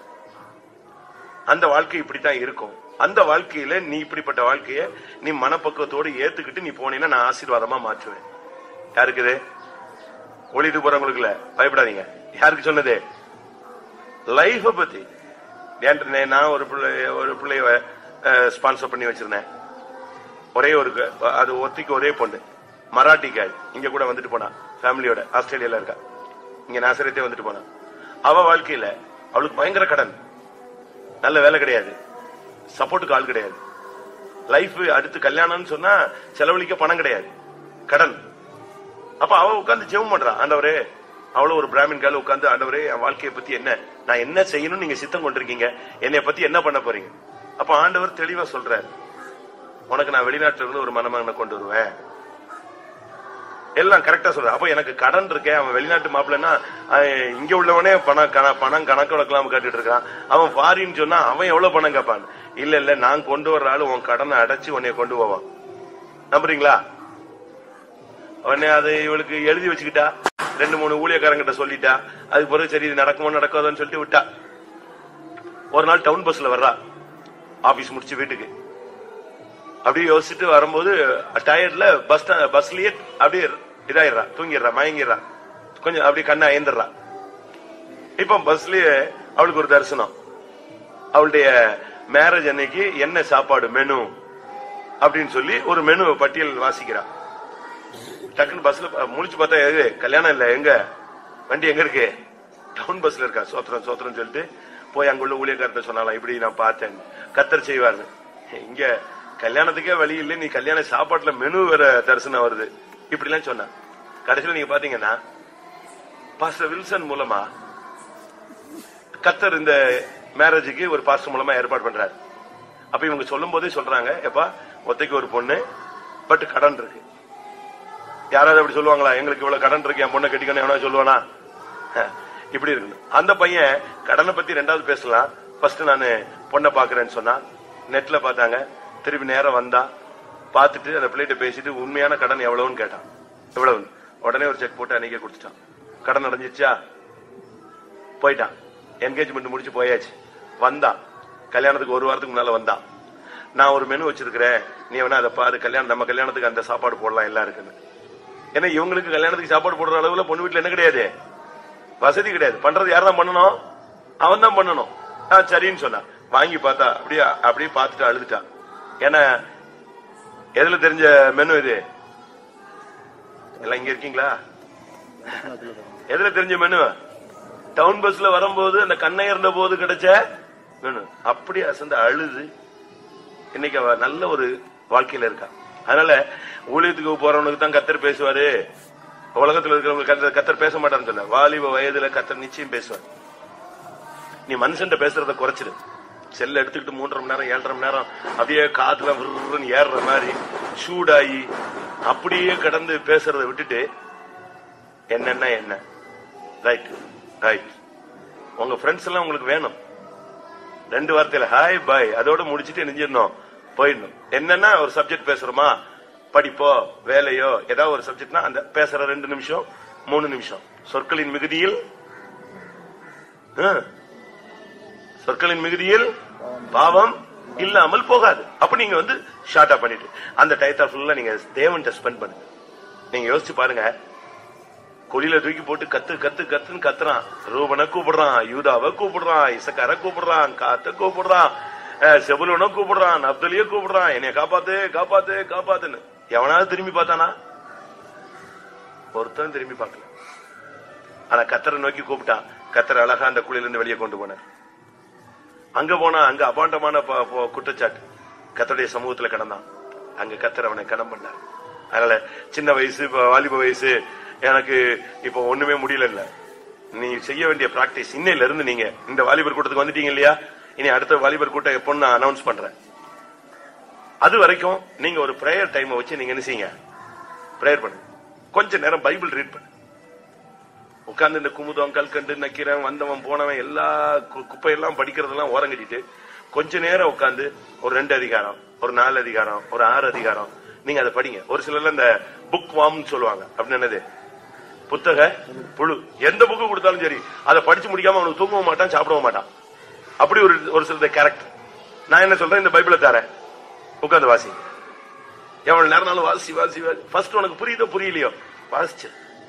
S2: அந்த வாழ்க்கை இப்படித்தான் இருக்கும், அந்த வாழ்க்கையில நீ இப்படிப்பட்ட வாழ்க்கைய நீ மனப்பக்குவத்தோடு ஏத்துக்கிட்டு நீ போனீங்கன்னா நான் ஆசீர்வாதமா மாற்றுவேன். யாருக்குது? ஒளிது போறவங்களுக்கு பயப்படாதீங்க. யாருக்கு சொன்னது? லைஃப பத்தி. நான் ஒரு பிள்ளைய ஸ்பான்சர் பண்ணி வச்சிருந்தேன். ஒரே ஒரு அது ஒத்திக்கு ஒரே பொண்ணு, மராட்டிக்காய், இங்க கூட வந்துட்டு போனா, ஃபேமிலியோட ஆஸ்திரேலியால இருக்கா, இங்க நாசரத்தே வந்துட்டு போனா. அவ வாழ்க்கையில அவளுக்கு பயங்கர கடன், நல்ல வேலை கிடையாது, சப்போர்ட்டுக்கு ஆள் கிடையாது, லைஃப் அடுத்து கல்யாணம்னு சொன்னா செலவழிக்க பணம் கிடையாது, கடன். அப்ப அவ உட்கார்ந்து ஜெபம் பண்றான், ஆண்டவரே, அவ்வளவு ஒரு பிராமின் கால உட்கார்ந்து, ஆண்டவரே என் வாழ்க்கையை பத்தி என்ன, நான் என்ன செய்யணும்னு நீங்க சித்தம் கொண்டிருக்கீங்க, என்னை பத்தி என்ன பண்ண போறீங்க? அப்ப ஆண்டவர் தெளிவா சொல்றாரு, உனக்கு நான் வெளிநாட்டுல இருந்து ஒரு மணமகனை கொண்டு வருவேன், எல்லாம் கரெக்டா சொல்ற. அப்ப எனக்கு கடன் இருக்கேன், அவன் வெளிநாட்டு மாப்பிள்ளன்னா இங்க உள்ளவனே பணம் கணக்கு வழக்கலாம் கேட்டுட்டு இருக்கான், அவன் ஃபாரின் சொன்னா அவன் எவ்வளவு பணம் கேட்பான். இல்ல இல்ல, நான் கொண்டு வர்ற ஆளு உன் கடனை அடைச்சு உன்னைய கொண்டு போவான். நம்புறீங்களா? உடனே அதை இவளுக்கு எழுதி வச்சுக்கிட்டா, 2-3 ஊழியக்காரங்கிட்ட சொல்லிட்டா. அதுக்கு பிறகு சரி இது நடக்குமோ நடக்காதுன்னு சொல்லிட்டு விட்டா. ஒரு நாள் டவுன் பஸ்ல வர்றா, ஆபீஸ் முடிச்சு வீட்டுக்கு. அப்படியே யோசிச்சுட்டு வரும்போது டயர்ட்ல பஸ்லயே அப்படியே இதாயிடுறா, தூங்கிடுறா, மயங்கிடுறா, கொஞ்சம் அப்படியே கண்ணை அயந்துடுறா. இப்ப பஸ்லயே அவளுக்கு ஒரு தரிசனம். அவளுடைய மேரேஜ் அன்னைக்கு என்ன சாப்பாடு மெனு அப்படின்னு சொல்லி ஒரு மெனு பட்டியல் வாசிக்கிறா. டக்குன்னு பஸ்ல முடிச்சு பார்த்தா, எது கல்யாணம் இல்ல, எங்க வண்டி எங்க இருக்கு? டவுன் பஸ்ல இருக்கா. சோத்திரம் சோத்திரம் சொல்லிட்டு போய் அங்குள்ள ஊழியக்காரத்தை சொன்னாலாம், இப்படி நான் பார்த்தேன், கத்தர் செய்வாரு. இங்க கல்யாணத்துக்கே வழி இல்லை, நீ கல்யாண சாப்பாட்டுல மெனு வேற தரிசனம் வருது, இப்படி எல்லாம் சொன்ன. கடைசியில் நீங்க பாத்தீங்கன்னா பாஸ்டர் வில்சன் மூலமா கத்தர் இந்த மேரேஜுக்கு ஒரு பாஸ்டர் மூலமா ஏற்பாடு பண்றாரு. அப்ப இவங்க சொல்லும் போதே சொல்றாங்க, எப்பா ஒத்தைக்கு ஒரு பொண்ணு, பட் கடன் இருக்கு. யாராவது அப்படி சொல்லுவாங்களா? எங்களுக்கு இவ்வளவு கடன் இருக்கு, என் பொண்ணை கட்டிக்கணும் எவனா சொல்லுவானா? இப்படி இருக்கு. அந்த பையன் கடனை பத்தி 2வது பேசலாம், ஃபர்ஸ்ட் நான் பொண்ணை பாக்குறேன்னு சொன்னா, நெட்ல பார்த்தாங்க, திருப்பி நேரம் வந்தா, பார்த்துட்டு அந்த பிள்ளைகிட்ட பேசிட்டு உண்மையான கடன் எவ்வளவுன்னு கேட்டான். எவ்வளவு? உடனே ஒரு செக் போட்டு அன்னைக்கே கொடுத்துட்டான். கடன் அடைஞ்சிச்சா, போயிட்டான். என்கேஜ்மெண்ட் முடிச்சு போயாச்சு. வந்தான், கல்யாணத்துக்கு 1 வாரத்துக்கு முன்னால வந்தான். நான் ஒரு மெனு வச்சிருக்கிறேன், நீ வேணா அதை பாரு, கல்யாணம் நம்ம கல்யாணத்துக்கு அந்த சாப்பாடு போடலாம் எல்லாம் இருக்குன்னு. ஏன்னா இவங்களுக்கு கல்யாணத்துக்கு சாப்பாடு போடுற அளவுல பொண்ணு வீட்டுல என்ன கிடையாது, வசதி கிடையாது. பண்றது யார் தான் பண்ணணும்? அவன் தான் பண்ணணும். சரின்னு சொன்னா, வாங்கி பார்த்தா அப்படியே பார்த்துட்டு அழுதுட்டான். ஏன்னா எதுல தெரிஞ்ச மெனு இது? எல்லாம் இங்க இருக்கீங்களா? எதுல தெரிஞ்ச மெனு? டவுன் பஸ்ல வரும்போது அந்த கண்ணை இருந்த போது கிடைச்ச மெனு. அப்படியே அசந்து அழுது இன்னைக்கு அவ நல்ல ஒரு வாழ்க்கையில இருக்கா. அதனால ஊழியத்துக்கு போறவனுக்கு தான் கத்தர் பேசுவாரு, உலகத்துல இருக்கிறவங்க கத்தர் பேச மாட்டான்னு சொல்ல. வாலிப வயதுல கத்தர் நிச்சயம் பேசுவார். நீ மனுஷன் பேசுறத குறைச்சிடு. செல்ல எடுத்துக்கிட்டு 3.5 மணி நேரம் 7.5 மணி நேரம் அப்படியே காதுல விருன்னு ஏறுற மாதிரி சூடாகி அப்படியே கடந்து பேசுறத விட்டுட்டு என்னன்னா என்ன, ரைட் ரைட், உங்க ஃப்ரெண்ட்ஸ் எல்லாம் உங்களுக்கு வேணும். 2 வார்த்தையில ஹாய் பாய் அதோட முடிச்சுட்டு நெஞ்சிடணும், போயிடணும். என்னன்னா ஒரு சப்ஜெக்ட் பேசுறோமா, படிப்போ வேலையோ ஏதாவது ஒரு சப்ஜெக்ட்னா அந்த பேசுற 2 நிமிஷம் 3 நிமிஷம் சொற்களின் மிகுதியில் பாவம் இல்லாமல் போகாது. அப்ப நீங்க ஷார்ட்டா பண்ணிட்டு அந்த டயத்தை ஃபுல்லா நீங்க தேவன்ட்ட ஸ்பெண்ட் பண்ணுங்க. நீங்க யோசிச்சு பாருங்க, கொடியில தூக்கி போட்டு கத்து கத்து கத்துன்னு கத்துறான். ரூபனை கூப்பிடுறான், யூதாவை கூப்பிடுறான், இசக்கார கூப்பிடுறான், காத்த கூப்பிடுறான், செபுலனும் கூப்பிடுறான், நப்தலியே கூப்பிடுறான், என்னைய காப்பாத்து காப்பாத்து காப்பாத்துன்னு. எவனாவது திரும்பி பார்த்தானா? ஒருத்தன் திரும்பி பார்க்கல. ஆனா கத்தரை நோக்கி கூப்பிட்டான். கத்தர் அழகா அந்த குழியிலிருந்து வெளியே கொண்டு போனார். அங்க போனா அங்க அபாண்டமான குற்றச்சாட்டு. கத்தருடைய சமூகத்துல கிடந்தான். அங்க கத்தர் அவனை கனம் பண்ணார். அதனால சின்ன வயசு, வாலிப வயசு, எனக்கு இப்ப ஒண்ணுமே முடியல இல்ல, நீ செய்ய வேண்டிய பிராக்டிஸ் இன்னையில இருந்து. நீங்க இந்த வாலிபர் கூட்டத்துக்கு வந்துட்டீங்க இல்லையா, இனி அடுத்த வாலிபர் கூட்டம் எப்போன்னு நான் அனௌன்ஸ் பண்றேன். அது வரைக்கும் நீங்க ஒரு பிரேயர் டைம் வச்சு நீங்க என்ன செய்யுங்க, பிரேயர் பண்ணு. கொஞ்ச நேரம் பைபிள் ரீட் பண்ணு. உட்கார்ந்து இந்த குமுதம், கல்கண்டு, நக்கீரன், வந்தவன் போனவன் எல்லா குப்பையெல்லாம் படிக்கிறதெல்லாம் ஓரங்கட்டிட்டு கொஞ்ச நேரம் உட்கார்ந்து ஒரு 2 அதிகாரம், ஒரு 4 அதிகாரம், ஒரு 6 அதிகாரம் நீங்க அதை படிங்க. ஒரு சிலர் இந்த புக் வாம்னு சொல்லுவாங்க. அப்படின்னு என்னது? புத்தக புழு. எந்த புக்கு கொடுத்தாலும் சரி அதை படிச்சு முடிக்காம அவனுக்கு தூங்கவும் மாட்டான், சாப்பிடவும் மாட்டான். அப்படி ஒரு சில கேரக்டர். நான் என்ன சொல்றேன், இந்த பைபிளை தரேன், உட்காந்து வாசி. எவ்வளவு நேரம் வாசி வாசி வாசி. ஃபர்ஸ்ட் உனக்கு புரியுதோ புரியலையோ வாசிச்சு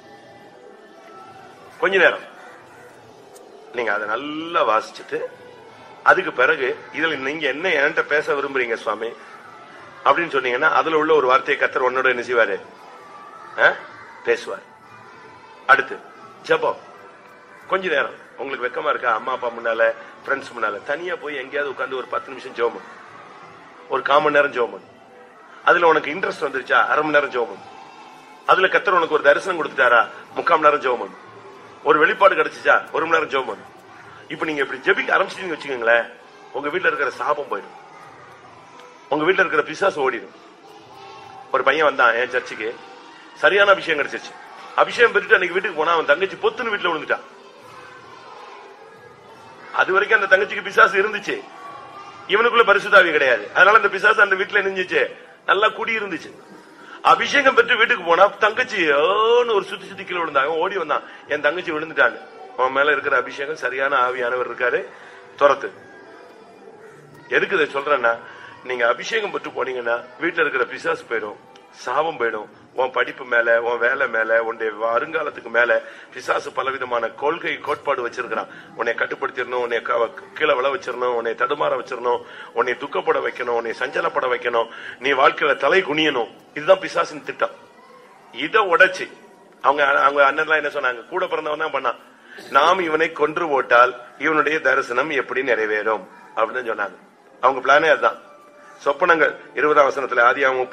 S2: கொஞ்ச நேரம் நீங்க அதை நல்லா வாசிச்சுட்டு, அதுக்கு பிறகு இதுல நீங்க என்ன என்கிட்ட பேச விரும்புறீங்க சுவாமி அப்படின்னு சொன்னீங்கன்னா அதுல உள்ள ஒரு வார்த்தையை கத்தர் உன்னோட என்ன செய்வாரு, பேசுவார். அடுத்து ஜெபம். கொஞ்ச நேரம் உங்களுக்கு வெக்கமா இருக்கா, அம்மா அப்பா முன்னால, ஃப்ரெண்ட்ஸ் முன்னால தனியா போய் எங்கேயாவது உட்கார்ந்து ஒரு 10 நிமிஷம் ஜெபம், ஒரு 1/4 மணி நேரம் ஜெபம். அதுல உனக்கு இன்ட்ரெஸ்ட் வந்துருச்சா, 1/2 மணி நேரம் ஜெபம். அதுல கத்தர் உனக்கு ஒரு தரிசனம் கொடுத்துட்டாரா, 3/4 மணி நேரம் ஜெபம். ஒரு வெளிப்பாடு கிடைச்சிச்சா, 1 மணி நேரம் ஜெபம். இப்ப நீங்க இப்படி ஜெபிக்க ஆரம்பிச்சிட்டீங்க வச்சுக்கோங்களேன், உங்க வீட்டுல இருக்கிற சாபம் போயிடும், உங்க வீட்டுல இருக்கிற பிசாசு ஓடிடும். ஒரு பையன் வந்தான் என் சர்ச்சுக்கு, சரியான அபிஷேகம் கிடைச்சிருச்சு. அபிஷேகம் பெற்றுட்டு அன்னைக்கு வீட்டுக்கு போனா அவன் தங்கச்சி பொத்துன்னு வீட்டுல விழுந்துட்டான். அது வரைக்கும் அந்த தங்கச்சிக்கு பிசாசு இருந்துச்சு, இவனுக்குள்ள பரிசுத்தாவி கிடையாது. அதனால அந்த பிசாசு அந்த வீட்டுல நின்றுச்சு, நல்லா குடி இருந்துச்சு. அபிஷேகம் பெற்று வீட்டுக்கு போனா தங்கச்சி ஒரு சுத்தி சுத்தி கீழே விழுந்தாங்க. ஓடி வந்தான், என் தங்கச்சி விழுந்துட்டாங்க. அவன் மேல இருக்கிற அபிஷேகம் சரியான ஆவியானவர் இருக்காரு, துரத்து. எதுக்கு இதை சொல்றேன்னா, நீங்க அபிஷேகம் பெற்று போனீங்கன்னா வீட்டுல இருக்கிற பிசாசு போயிடும், சாபம் போயிடும். உன் படிப்பு மேல, உன் வேலை மேல, உன்னுடைய வருங்காலத்துக்கு மேல பிசாசு பலவிதமான கொள்கை கோட்பாடு வச்சிருக்கிறான். உன்னை கட்டுப்படுத்திடணும், உன்னை கீழே விழ வச்சிடணும், உன்னை தடுமாற வச்சிடணும், உன்னை துக்கப்பட வைக்கணும், உன்னை சஞ்சலப்பட வைக்கணும், நீ வாழ்க்கையில தலை குனியணும். இதுதான் பிசாசின் திட்டம். இதை உடைச்சு அவங்க அண்ணன்லாம் என்ன சொன்னாங்க, கூட பிறந்தவன் தான் பண்ணான், நாம் இவனை கொன்று போட்டால் இவனுடைய தரிசனம் எப்படி நிறைவேறும் அப்படின்னு சொன்னாங்க. அவங்க பிளானே அதுதான். சொப்பனங்கள் 20ஆம் வசனத்துல, ஆதியாகமம்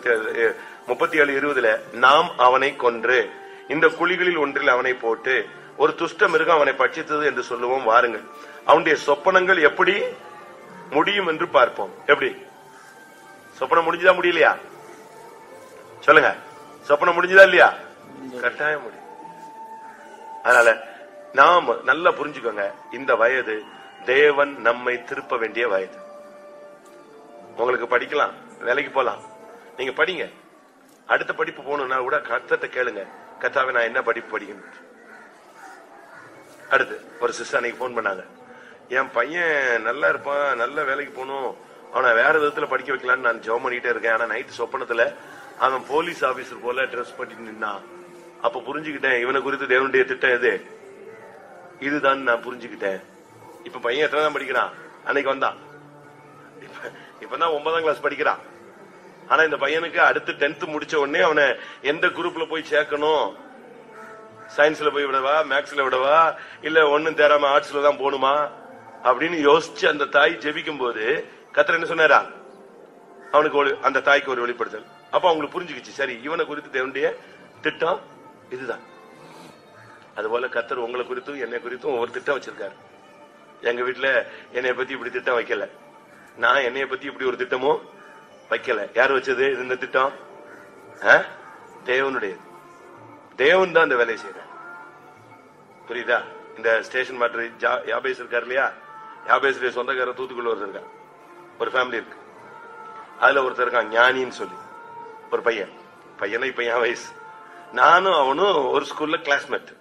S2: 37:20 நாம் அவனை கொன்று இந்த குழிகளில் ஒன்றில் அவனை போட்டு ஒரு துஷ்ட மிருகம் அவனை பட்சித்தது என்று சொல்லுவோம், வாருங்கள் அவனுடைய சொப்பனங்கள் எப்படி முடியும் என்று பார்ப்போம். எப்படி சொப்பனம் முடிஞ்சுதா முடியலையா சொல்லுங்க, சொப்பனம் முடிஞ்சுதா இல்லையா? கட்டாயம் முடியும். அதனால நாம் நல்லா புரிஞ்சுக்கோங்க, இந்த வயது தேவன் நம்மை திருப்ப வேண்டிய வயது. உங்களுக்கு படிக்கலாம், வேலைக்கு போலாம், நீங்க படிங்க. அடுத்த படிப்பு போகணும்னா கூட கர்த்தர்ட்ட கேளுங்க, கர்த்தாவே நான் என்ன படிப்பு படிக்கணும். அடுத்து ஒரு சிஸ்டர் அன்னைக்கு போன் பண்ணாங்க, என் பையன் நல்லா இருப்பான், நல்ல வேலைக்கு போகணும், அவனை வேற விதத்துல படிக்க வைக்கலான்னு நான் ஜெபம் பண்ணிட்டே இருக்கேன். ஆனா நைட்டு சொப்பனத்துல அவன் போலீஸ் ஆபீசர் போல ட்ரெஸ் பண்ணிட்டு நின்னான். அப்ப புரிஞ்சுக்கிட்டேன் இவனை குறித்து தேவனுடைய திட்டம் எது, இதுதான் நான் புரிஞ்சுக்கிட்டேன். இப்ப பையன் எத்தனை தான் படிக்கிறான், அன்னைக்கு வந்தான், இப்பதான் 9ஆம் கிளாஸ் படிக்கிறான். ஆனா இந்த பையனுக்கு அடுத்து 10th முடிச்ச உடனே அவனை எந்த குரூப்ல போய் சேர்க்கணும், சயின்ஸ்ல போய் விடவா, மேக்ஸ்ல விடவா, இல்ல ஒன்னும் தேராம ஆர்ட்ஸ்ல தான் போகணுமா அப்படின்னு யோசிச்சு அந்த தாய் ஜெபிக்கும் போது கர்த்தர் என்ன சொன்னாரா, அவனுக்கு அந்த தாய்க்கு ஒரு வெளிப்படுத்தல். அப்ப அவங்களுக்கு புரிஞ்சுக்கிச்சு, சரி இவனை குறித்து தேவனுடைய திட்டம் இதுதான். அதுபோல கர்த்தர் உங்களை குறித்தும் என்னை குறித்தும் ஒவ்வொரு திட்டம் வச்சிருக்காரு. எங்க வீட்டுல என்னைய பத்தி இப்படி திட்டம் வைக்கல, நான் என்னைய பத்தி இப்படி ஒரு திட்டமும் வைக்கல. யாரு வச்சது இந்த திட்டம்? தேவனுடைய. தேவன் தான் இந்த வேலையை செய்யற. புரியுதா? இந்த ஸ்டேஷன் மாற்று யாபேஸ் இருக்காரு இல்லையா, யாபேஸ் சொந்தக்காரர் தூத்துக்குள்ள ஒருத்தர் இருக்கா, ஒரு ஃபேமிலி இருக்கு. அதுல ஒருத்தர் இருக்கான் ஞானின்னு சொல்லி ஒரு பையன். பையனை இப்ப என் வயசு, நானும் அவனும் ஒரு ஸ்கூல்ல கிளாஸ்மேட்.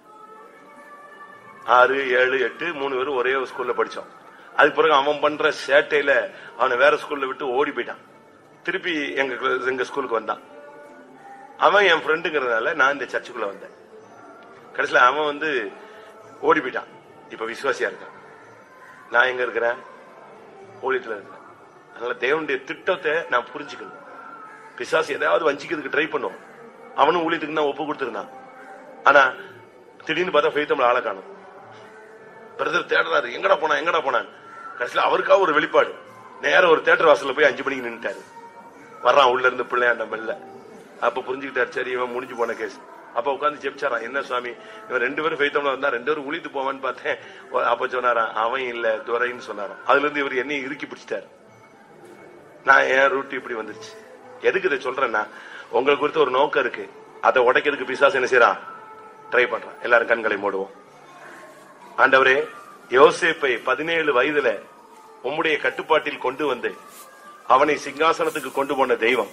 S2: 6, 7, 8 3 பேரும் ஒரே ஒரு ஸ்கூல்ல படிச்சோம். அதுக்கு பிறகு அவன் பண்ற சேட்டையில அவனை வேற ஸ்கூல்ல விட்டு ஓடி போயிட்டான். திருப்பி எங்க ஸ்கூலுக்கு வந்தான். அவன் என் ஃப்ரெண்டுங்கிறதுனால நான் இந்த சர்ச்சுக்குள்ள வந்தேன். கடைசியில அவன் ஓடி போயிட்டான். இப்ப விசுவாசியா இருக்கான். நான் எங்க இருக்கிறேன், ஊழியத்துல இருக்கிறேன். அதனால தேவனுடைய திட்டத்தை நான் புரிஞ்சுக்கணும். பிசாசு ஏதாவது வஞ்சிக்கிறதுக்கு ட்ரை பண்ணும். அவனும் ஊழியத்துக்கு நான் ஒப்பு கொடுத்துருந்தான். ஆனா திடீர்னு பார்த்தா ஃபெய்த் நம்மள ஆளை காணும். பிரதர் தேடுறாரு, எங்கடா போனான். கடைசியில் அவருக்காக ஒரு வெளிப்பாடு. நேரம் ஒரு தியேட்டர் வாசல்ல போய் 5 மணிக்கு நின்றுட்டாரு. வர்றான் உள்ள இருந்து பிள்ளையாண்ட மெல்ல. அப்ப புரிஞ்சுக்கிட்டாரு, சரி இவன் முடிஞ்சு போன கேஸ். அப்ப உட்காந்து ஜெபிச்சாரான், என்ன சுவாமி இவன் 2 பேரும் ஃபெய்த்தம்ல வந்தா 2 பேரும் உழித்து போவான்னு பார்த்தேன். அப்ப சொன்னாரான், அவன் இல்ல துரைன்னு சொன்னாரான். அதுல இருந்து இவர் என்னையும் இறுக்கி பிடிச்சிட்டாரு. நான் என் ரூட் இப்படி வந்துருச்சு. எதுக்கு இதை சொல்றேன்னா, உங்களுக்கு குறித்து ஒரு நோக்கம் இருக்கு. அதை உடைக்கிறதுக்கு பிசாசு என்ன செய்யறான், ட்ரை பண்றான். எல்லாரும் கண்களை மூடுவோம். ஆண்டவரே, யோசேப்பை 17 வயதுல உம்முடைய கட்டுப்பாட்டில் கொண்டு வந்து அவனை சிங்காசனத்துக்கு கொண்டு போன தெய்வம்,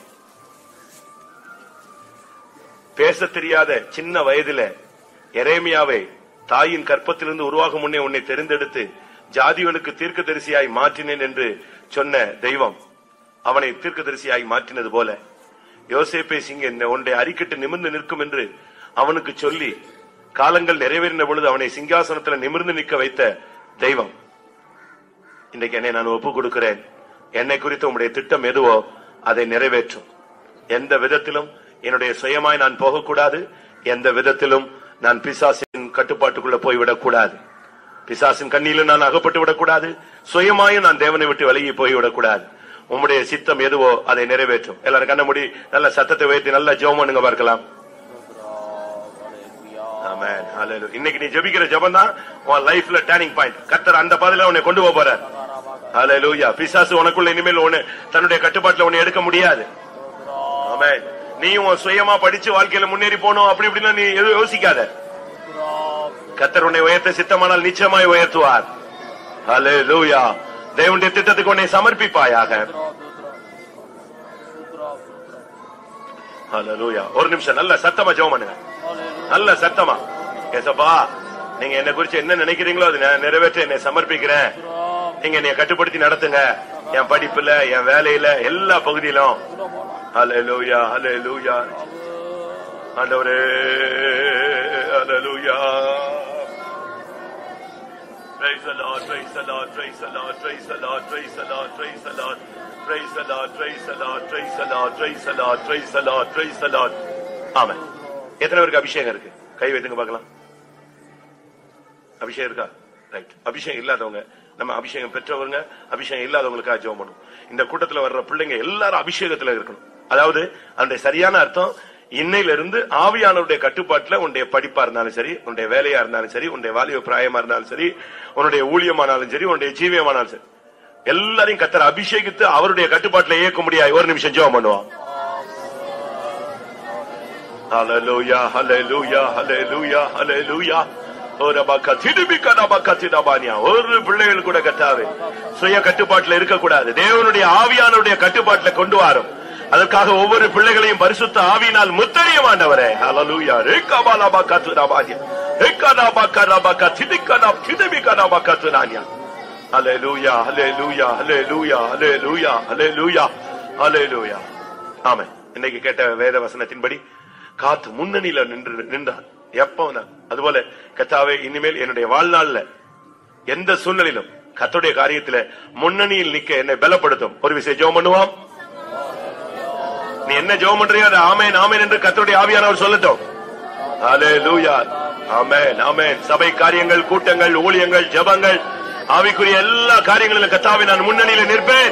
S2: பேச தெரியாத சின்ன வயதில எரேமியாவை தாயின் கற்பத்திலிருந்து உருவாகும் முன்னே உன்னை தெரிந்தெடுத்து ஜாதிகளுக்கு தீர்க்கதரிசியாய் மாற்றினேன் என்று சொன்ன தெய்வம் அவனை தீர்க்கதரிசியாய் மாற்றினது போல, யோசேப்பை உன்னை அறிக்கட்டு நிமிர்ந்து நிற்கும் என்று அவனுக்கு சொல்லி காலங்கள் நிறைவேறின பொழுது அவனை சிங்காசனத்தில் நிமிர்ந்து நிற்க வைத்த தெய்வம், இன்றைக்கு என்னை நான் ஒப்புக் கொடுக்கிறேன். என்னை குறித்து உங்களுடைய திட்டம் எதுவோ அதை நிறைவேற்றும். எந்த விதத்திலும் என்னுடைய சுயமாய் நான் போகக்கூடாது. எந்த விதத்திலும் நான் பிசாசின் கட்டுப்பாட்டுக்குள்ள போய்விடக் கூடாது. பிசாசின் கண்ணியிலும் நான் அகப்பட்டு விடக்கூடாது. சுயமாயும் நான் தேவனை விட்டு விலகி போய்விடக் கூடாது. உம்முடைய சித்தம் எதுவோ அதை நிறைவேற்றும். எல்லாரும் கண்ண மூடி நல்ல சத்தத்தை உயர்த்தி நல்ல ஜெபம் பண்ணுங்க பார்க்கலாம். ஆமென், ஹல்லேலூயா. இன்னைக்கு நீ ஜெபிக்கிற ஜெபம் தான் உன் லைஃப்ல டர்னிங் பாயிண்ட். கர்த்தர் அந்த பாதையில உன்னை கொண்டு போறார். ஹல்லேலூயா. பிசாசு உனக்குள்ள இனிமேல் தன்னுடைய கட்டுப்பாட்டுல உன்னை எடுக்க முடியாது. ஆமென். நீ உன் சுயமா படிச்சு வாழ்க்கையில முன்னேறி போகணும் அப்படி இப்படின்னா நீ எதுவும் யோசிக்காத. கர்த்தர் உன்னை உயர்த்த சித்தமானால் நிச்சயமாய் உயர்த்துவார். ஹல்லேலூயா. தேவனுடைய திட்டத்துக்கு உன்னை சமர்ப்பிப்பாயாக. ஹல்லேலூயா. ஒரு நிமிஷம் நல்ல சத்தமா ஜெபம் பண்ணுங்க. நல்ல சத்தமா, ஏசப்பா நீங்க என்ன குறிச்சு என்ன நினைக்கிறீங்களோ அதை நிறைவேற்ற என்னை சமர்ப்பிக்கிறேன். நீங்க என்னை கட்டுப்படுத்தி நடத்துங்க, என் படிப்புல, என் வேலையில, எல்லா பகுதியிலும். ஹல்லேலூயா, ஹல்லேலூயா. ஆண்டவரே, ஹல்லேலூயா. Praise the Lord, praise the Lord, praise the Lord, praise the Lord, praise the Lord, praise the Lord, praise the Lord, praise the Lord, praise the Lord, praise the Lord, praise the Lord, praise the Lord. ஆமென். எத்தனை பேருக்கு அபிஷேகம் இருக்கு? கை வைத்துங்க பார்க்கலாம். அபிஷேகம் இருக்கா? Right. அபிஷேகம் இல்லாதவங்க, நம்ம அபிஷேகம் பெற்றவங்க, அபிஷேகம் இல்லாதவங்களுக்காக ஜெபம் பண்ணுவோம். இந்த கூட்டத்தில் வர்ற பிள்ளைங்க எல்லாரும் அபிஷேகத்துல இருக்கணும். அதாவது அந்த சரியான அர்த்தம், இன்னையில இருந்து ஆவியானவருடைய கட்டுப்பாட்டுல உன்னுடைய படிப்பா இருந்தாலும் சரி, உன்னுடைய வேலையா இருந்தாலும் சரி, உன்னுடைய வாலிப பிராயமா இருந்தாலும் சரி, உன்னுடைய ஊழியமானாலும் சரி, உன்னுடைய ஜீவியமானாலும் சரி, எல்லாரையும் கர்த்தர் அபிஷேகித்து அவருடைய கட்டுப்பாட்டுல இயக்க முடியாது. ஒரு நிமிஷம் ஜெபம் பண்ணுவோம். ஹல்லேலூயா, ஹல்லேலூயா, ஹல்லேலூயா, ஹல்லேலூயா. ஒரு பிள்ளைகள் கூட கர்த்தாவே சுய கட்டுப்பாட்டுல இருக்கக்கூடாது. தேவனுடைய ஆவியானுடைய கட்டுப்பாட்டுல கொண்டு வரும். அதற்காக ஒவ்வொரு பிள்ளைகளையும் பரிசுத்த ஆவியினால் முத்தறியும் ஆண்டவரே. ஹல்லேலூயா. ரேகபாலபா கத்துராபாதியா, ரேகனாபா கராபா திதிகனா திதிபிகனாபா கத்துரானியா. ஹல்லேலூயா, ஹல்லேலூயா, ஹல்லேலூயா, ஹல்லேலூயா, ஹல்லேலூயா, ஹல்லேலூயா. ஆமென். இன்னைக்கு கேட்ட வேத வசனத்தின்படி காத்து முன்னணியில நின்றான். எப்ப அதுபோல கர்த்தாவே இனிமேல் என்னுடைய வாழ்நாள்ல எந்த சூழ்நிலையிலும் கர்த்தருடைய காரியத்துல முன்னணியில் நிக்க என்னை பலப்படுத்தும். ஒரு விஷயம் ஜெபம் பண்ணுவோம். நீ என்ன ஜெபம் பண்றியோ அது ஆமென் ஆமென் என்று கர்த்தருடைய ஆவியானவர் சொல்லட்டும். ஹல்லேலூயா. ஆமென் ஆமென். சபை காரியங்கள், கூட்டங்கள், ஊழியங்கள், ஜெபங்கள், ஆவிக்குரிய எல்லா காரியங்களிலும் கர்த்தாவே நான் முன்னணியில நிற்பேன்.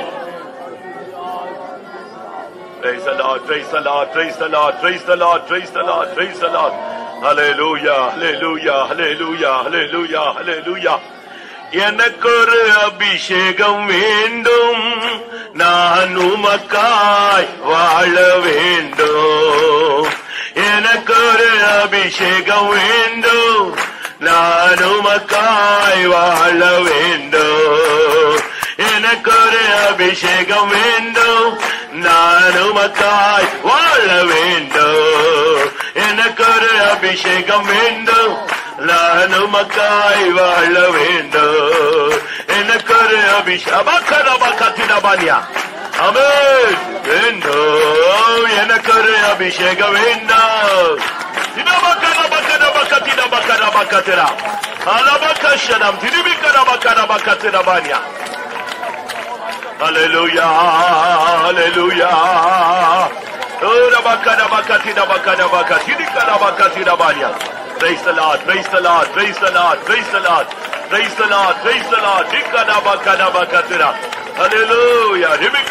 S2: Praise the Lord, praise the Lord, praise the Lord, praise the Lord, praise the Lord, praise the Lord. Hallelujah, hallelujah, hallelujah, hallelujah, hallelujah. எனக்கொரு அபிஷேகம் வேண்டும், நான் உமக்காய் வாழ வேண்டும். எனக்கொரு அபிஷேகம் வேண்டும், நான் உமக்காய் வாழ வேண்டும். எனக்கொரு அபிஷேகம் வேண்டும், நான் உமக்காய் வாழ வேண்டும். எனக்கொரு அபிஷேகம் வேண்டும், நான் உமக்காய் வாழ வேண்டும். எனக்கொரு அபிஷேகம் வேண்டும், எனக்கொரு அபிஷேகம் வேண்டும். Hallelujah, hallelujah. Oh, praise the Lord, praise the Lord, praise the Lord, praise the Lord, praise the Lord, praise the Lord. Hallelujah.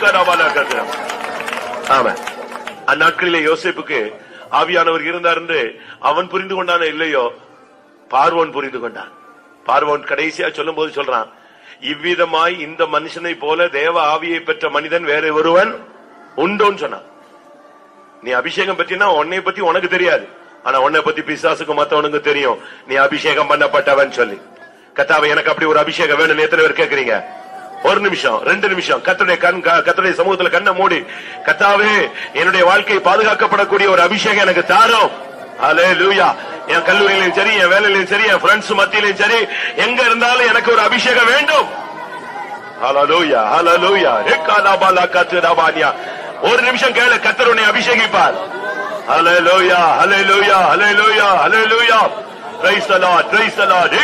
S2: Amen. அந்நாட்களிலே யோசேப்புக்கு ஆவியானவர் இருந்தார் என்று அவன் புரிந்து கொண்டானே இல்லையோ, பார்வோன் புரிந்து கொண்டான். பார்வோன் கடைசியா சொல்லும் போது சொல்றான், இவ்விதமாய் இந்த மனுஷனை போல தேவ ஆவியை பெற்ற மனிதன் வேற ஒருவன் உண்டோன்னு சொன்னான். நீ அபிஷேகம் பற்றினா உன்னை பத்தி உனக்கு தெரியாது, ஆனா உன்னை பத்தி பிசாசுக்கு மத்தவனுக்கு தெரியும், நீ அபிஷேகம் பண்ணப்பட்டவன் சொல்லி. கர்த்தாவே எனக்கு அப்படி ஒரு அபிஷேகம் வேணும். எத்தனை பேர் கேட்கறீங்க? ஒரு நிமிஷம், 2 நிமிஷம் கர்த்தருடைய சமூகத்துல கண்ணை மூடி, கர்த்தாவே என்னுடைய வாழ்க்கை பாதுகாக்கப்படக்கூடிய ஒரு அபிஷேகம் எனக்கு தாரும். ஹல்லேலூயா. என் கல்லூரியிலும் சரி, என் வேலையிலும் சரி, என் ஃப்ரெண்ட்ஸ் மத்தியிலும் சரி, எங்க இருந்தாலும் எனக்கு ஒரு அபிஷேகம் வேண்டும். ஹல்லேலூயா, ஹல்லேலூயா. ஒரு நிமிஷம் கேளு, கர்த்தர் உன்னை அபிஷேகிப்பார். ஹல்லேலூயா, ஹல்லேலூயா, ஹல்லேலூயா, ஹல்லேலூயா. Praise the Lord, praise the Lord.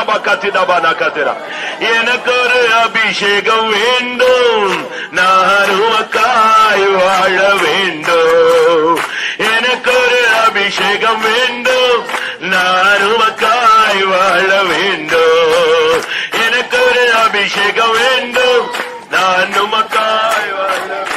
S2: எனக்கு ஒரு அபிஷேகம் வேண்டும், நான் உமக்காய் வாழ வேண்டும். எனக்கு ஒரு அபிஷேகம் வேண்டும், நான் உமக்காய் வாழ வேண்டும். எனக்கு ஒரு அபிஷேகம் வேண்டும், நான் உமக்காய் வாழ வேண்டும்.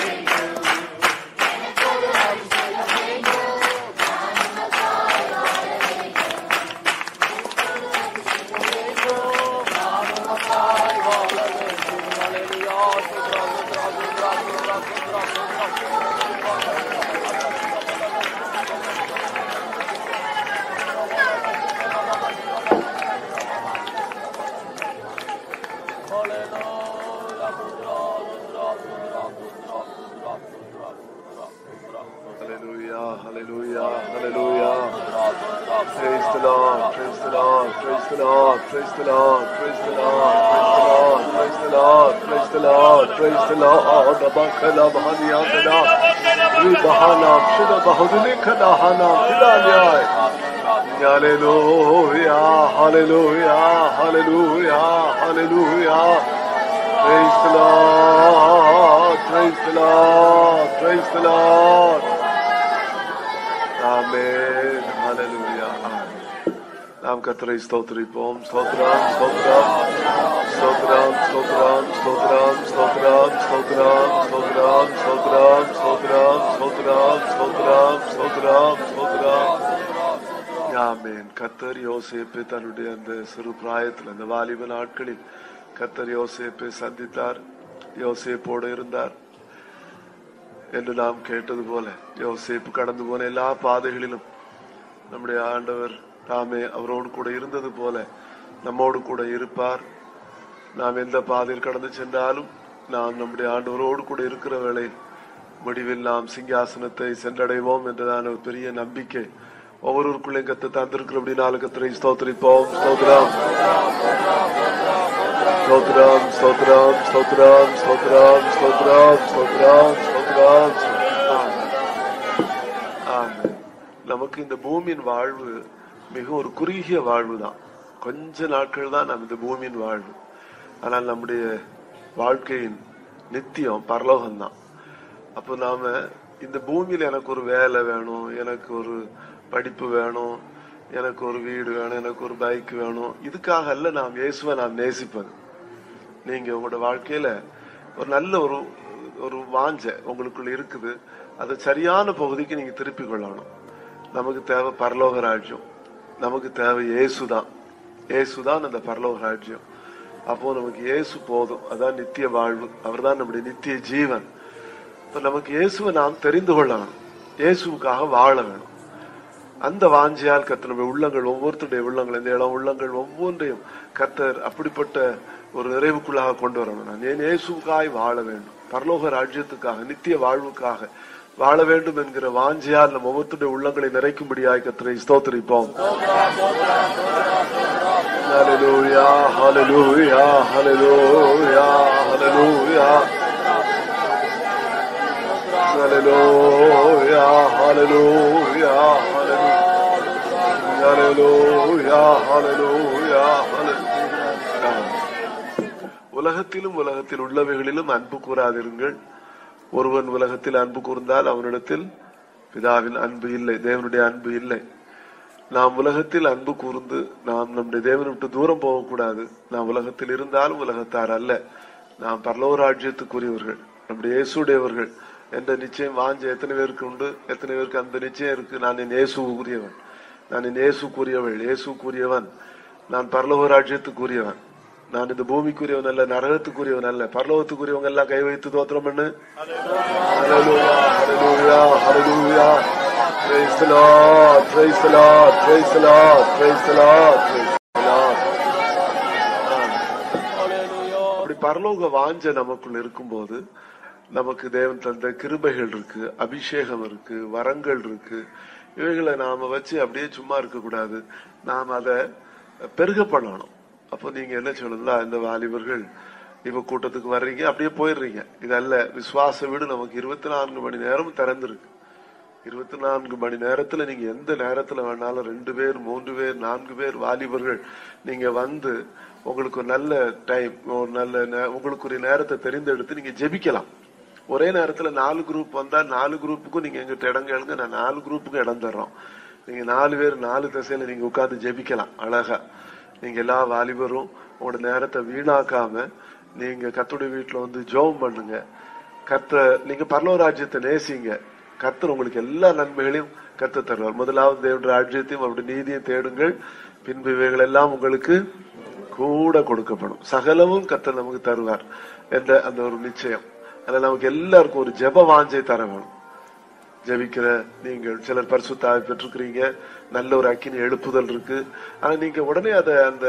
S2: Hallelujah, hallelujah, hallelujah, hallelujah. Praise the Lord, praise the Lord, praise the Lord. Amen, hallelujah. நாம் கர்த்தரை ஸ்தோத்திரிப்போம். ஸ்தோத்திரம், ஸ்தோத்திரம், ஸ்தோத்திரம், ஸ்தோத்திரம், ஸ்தோத்திரம், ஸ்தோத்திரம், ஸ்தோத்திரம், ஸ்தோத்திரம், ஸ்தோத்திரம், ஸ்தோத்திரம், ஸ்தோத்திரம், ஸ்தோத்திரம், ஸ்தோத்திரம், ஸ்தோத்திரம். ஆமென். கர்த்தர் யோசேப்பை தன்னுடைய அந்த சிறு பிராயத்தில், அந்த வாலிப நாட்களில் கர்த்தர் யோசேப்பை சந்தித்தார், யோசேப்போடு இருந்தார் என்று நாம் கேட்டது போல, யோசேப்பு கடந்து போன எல்லா பாதைகளிலும் நம்முடைய ஆண்டவர் தாமே அவரோடு கூட இருந்தது போல நம்மோடு கூட இருப்பார். நாம் எந்த பாதையில் கடந்து சென்றாலும் நாம் நம்முடைய ஆண்டவரோடு கூட இருக்கிற வேளையில் முடிவில் நாம் சிங்காசனத்தை சென்றடைவோம் என்றதான ஒரு பெரிய நம்பிக்கை ஒவ்வொருவருக்குள்ளே கத்து தந்திருக்கிறபடினால கர்த்தரை ஸ்தோத்திரிப்போம். ஸ்தோத்திரம், ஸ்தோத்திரம், ஸ்தோத்திரம், ஸ்தோத்திரம், ஸ்தோத்திரம், ஸ்தோத்திரம், ஸ்தோத்திரம், ஸ்தோத்திரம். நமக்கு இந்த பூமியின் வாழ்வு மிக ஒரு குறுகிய வாழ்வு தான். கொஞ்ச நாட்கள் தான் நம்ம இந்த பூமியின் வாழ்வு. ஆனால் நம்முடைய வாழ்க்கையின் நித்தியம் பரலோகம் தான். அப்போ நாம இந்த பூமியில எனக்கு ஒரு வேலை வேணும், எனக்கு ஒரு படிப்பு வேணும், எனக்கு ஒரு வீடு வேணும், எனக்கு ஒரு பைக் வேணும், இதுக்காக அல்ல நாம் இயேசுவை நாம் நேசிப்பது. நீங்க உங்களோட வாழ்க்கையில ஒரு நல்ல ஒரு வாஞ்ச உங்களுக்குள்ள இருக்குது, அதை சரியான பகுதிக்கு நீங்க திருப்பி கொள்ளணும். நமக்கு தேவை பரலோக ராஜ்யம், நமக்கு தேவை இயேசுதான். இயேசுதான் அந்த பரலோக ராஜ்யம். அப்போ நமக்கு இயேசு போதும், அதான் நித்திய வாழ்வு, அவர் தான் நம்முடைய நித்திய ஜீவன். இப்ப நமக்கு இயேசுவை நாம் தெரிந்து கொள்ளணும், இயேசுக்காக வாழ வேணும். அந்த வாஞ்சியால் கர்த்தர் நம்முடைய உள்ளங்கள், ஒவ்வொருத்தருடைய உள்ளங்கள், இந்த இளம் உள்ளங்கள் ஒவ்வொன்றையும் கர்த்தர் அப்படிப்பட்ட ஒரு நிறைவுக்குள்ளாக கொண்டு வரணும். நான் ஏன் இயேசுக்காய் வாழ வேண்டும், பரலோக ராஜ்யத்துக்காக, நித்திய வாழ்வுக்காக வாழ வேண்டும் என்கிற வாஞ்சியால் நம் ஒவ்வொருத்தருடைய உள்ளங்களை நிறைக்கும்படியாய் கர்த்தரை ஸ்தோத்திரிப்போம். ஹல்லேலூயா, ஹல்லேலூயா, ஹல்லேலூயா, ஹல்லேலூயா, ஹல்லேலூயா, ஹல்லேலூயா, ஹல்லேலூயா, ஹல்லேலூயா, ஹல்லேலூயா.
S3: உலகத்திலும் உலகத்தில் உள்ளவைகளிலும் அன்பு கூறாதிருங்கள். ஒருவன் உலகத்தில் அன்பு கூர்ந்தால் அவனிடத்தில் பிதாவின் அன்பு இல்லை, தேவனுடைய அன்பு இல்லை. நாம் உலகத்தில் அன்பு கூர்ந்து நாம் நம்முடைய தேவனை விட்டு தூரம் போகக்கூடாது. நாம் உலகத்தில் இருந்தாலும் உலகத்தார் அல்ல, நாம் பரலோக ராஜ்யத்துக்குரியவர்கள், நம்முடைய இயேசுடையவர்கள் என்ற நிச்சயம் வாஞ்ச எத்தனை பேருக்கு உண்டு? எத்தனை பேருக்கு அந்த நிச்சயம் இருக்கு? நான் என் இயேசுக்குரியவன், நான் என் இயேசுக்குரியவள், இயேசுக்குரியவன், நான் பரலோக ராஜ்யத்துக்குரியவன், நான் இந்த பூமிக்குரியவன் அல்ல, நரகத்துக்குரியவன் அல்ல, பரலோகத்துக்குரியவங்க எல்லாம் கை வைத்து தோத்திரம் பண்ணு. ஹல்லேலூயா, ஹல்லேலூயா, ஹல்லேலூயா. Praise the Lord, praise the Lord, praise the Lord, praise the Lord, praise the Lord. அப்படி பரலோக வாஞ்ச நமக்குள்ள இருக்கும்போது நமக்கு தேவன் தந்த கிருபைகள் இருக்கு, அபிஷேகம் இருக்கு, வரங்கள் இருக்கு. இவைகளை நாம வச்சு அப்படியே சும்மா இருக்க கூடாது, நாம் அதை பெருக பண்ணணும். அப்போ நீங்க என்ன சொல்லணும்னா, இந்த வாலிபர்கள் இப்ப கூட்டத்துக்கு வர்றீங்க, அப்படியே போயிடுறீங்க. இதல்ல, விசுவாச வீடு நமக்கு 24 மணி நேரம் திறந்திருக்கு. 24 மணி நேரத்துல நீங்க எந்த நேரத்துல வேணாலும் 2 பேர் 3 பேர் 4 பேர் வாலிபர்கள் நீங்க வந்து உங்களுக்கு ஒரு நல்ல டைம், ஒரு நல்ல உங்களுக்குரிய நேரத்தை தெரிந்தெடுத்து நீங்க ஜெபிக்கலாம். ஒரே நேரத்துல 4 குரூப் வந்தா 4 குரூப்புக்கும் நீங்க எங்கிட்ட இடம் கேளுங்க, நான் 4 குரூப்புக்கும் இடம் தர்றோம். நீங்க 4 பேர் 4 திசையில நீங்க உட்கார்ந்து ஜெபிக்கலாம் அழகா. நீங்க எல்லா வாலிபரும் உங்களோட நேரத்தை வீணாக்காம நீங்க கர்த்தருடைய வீட்டுல வந்து ஜெபம் பண்ணுங்க. நீங்க பரலோக ராஜ்யத்தை நேசிங்க. கர்த்தர் உங்களுக்கு எல்லா நன்மைகளையும் கர்த்தர் தருவார். முதலாவது தேவனுடைய ராஜ்யத்தையும் அவருடைய நீதியை தேடுங்கள், பின்பு இவைகள் எல்லாம் உங்களுக்கு கூட கொடுக்கப்படும். சகலமும் கர்த்தர் நமக்கு தருவார் என்ற அந்த ஒரு நிச்சயம். அதனால நமக்கு எல்லாருக்கும் ஒரு ஜெப வாஞ்சை தர வேணும். ஜெபிக்கிற நீங்கள் சிலர் பரிசுத்த ஆவி பெற்றிருக்கிறீங்க, நல்ல ஒரு அக்கினி எழுப்புதல் இருக்கு. ஆனா நீங்க உடனே அதை அந்த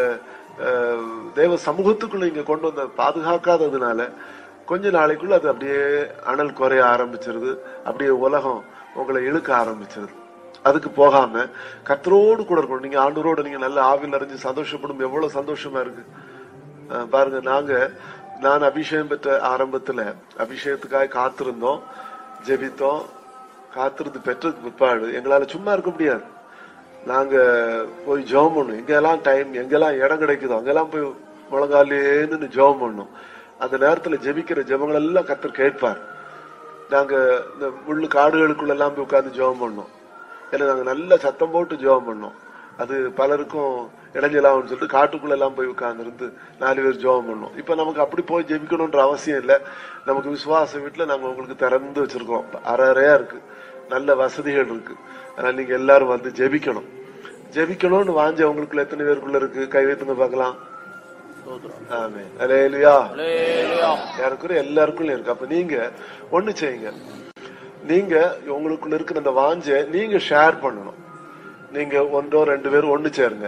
S3: தேவ சமூகத்துக்குள்ள நீங்க கொண்டு வந்த பாதுகாக்காததுனால கொஞ்ச நாளைக்குள்ள அது அப்படியே அனல் குறைய ஆரம்பிச்சிருது, அப்படியே உலகம் உங்களை இழுக்க ஆரம்பிச்சிருது. அதுக்கு போகாம கர்த்தரோடு கூட இருக்கணும். நீங்க ஆண்டவரோட நீங்க நல்ல ஆவியில் அறிஞ்சு சந்தோஷப்படும் எவ்வளவு சந்தோஷமா இருக்கு பாருங்க. நான் அபிஷேகம் பெற்ற ஆரம்பத்துல அபிஷேகத்துக்காக காத்திருந்தோம், ஜெபித்தோம். காத்திருந்து பெற்றதுக்கு பிற்பாடு எங்களால சும்மா இருக்க முடியாது. நாங்க போய் ஜெபம் பண்ணும், எங்கெல்லாம் டைம், எங்கெல்லாம் இடம் கிடைக்குதோ அங்கெல்லாம் போய் முழங்காலேன்னு ஜெபம் பண்ணும். அந்த நேரத்துல ஜெபிக்கிற ஜெபங்கள் எல்லாம் கர்த்தர் கேட்பார். நாங்க இந்த முள்ளு காடுகளுக்குள்ள எல்லாம் போய் உட்கார்ந்து ஜெபம் பண்ணோம். ஏன்னா நாங்க நல்ல சத்தம் போட்டு ஜெபம் பண்ணோம். அது பலருக்கும் இடைஞ்சலாம்னு சொல்லிட்டு காட்டுக்குள்ள எல்லாம் போய் உட்கார்ந்து இருந்து 4 பேர் ஜெபம் பண்ணோம். இப்ப நமக்கு அப்படி போய் ஜெபிக்கணும்ன்ற அவசியம் இல்லை. நமக்கு விசுவாச வீட்டுல நாங்க உங்களுக்கு திறந்து வச்சிருக்கோம், அறையா இருக்கு, நல்ல வசதிகள் இருக்கு. அதனால நீங்க எல்லாரும் வந்து ஜெபிக்கணும். ஜெபிக்கணும்னு வாஞ்ச உங்களுக்குள்ள எத்தனை பேருக்குள்ள இருக்கு? கை வைத்துங்க பார்க்கலாம். எல்லாருக்குள்ள இருக்கு. அப்ப நீங்க ஒண்ணு செய்யுங்க, நீங்க உங்களுக்குள்ள இருக்கிற அந்த வாஞ்ச நீங்க ஷேர் பண்ணணும். நீங்க 1 2 பேர் ஒண்ணு சேருங்க.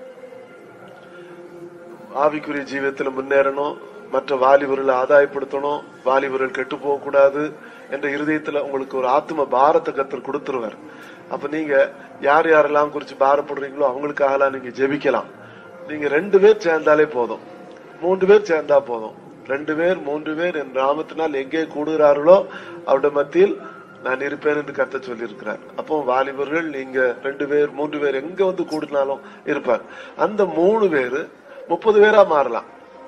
S3: ஆவிக்குரிய ஜீவியத்துல முன்னேறணும், மற்ற வாலிபர்களை ஆதாயப்படுத்தணும், வாலிபர்கள் கெட்டு போக கூடாது என்ற இருதயத்துல உங்களுக்கு ஒரு ஆத்ம பாரத்தை கர்த்தர் கொடுத்துருவார். அப்ப நீங்க யார் யாரெல்லாம் குறிச்சு பாரப்படுறீங்களோ அவங்களுக்காக நீங்க ஜெபிக்கலாம். நீங்க 2 பேர் சேர்ந்தாலே போதும், 3 பேர் சேர்ந்தா போதும். 2 பேர் 3 பேர் என் நாமத்தினால் எங்கே கூடுகிறார்களோ அவருடைய மத்தியில் நான் இருப்பேன் என்று கர்த்தர் சொல்லி இருக்கிறார். அப்போ வாலிபர்கள் நீங்க 2 பேர் 3 பேர் எங்க வந்து கூடினாலும் இருப்பார். அந்த 3 பேரு 30 பேரா மாறலாம்.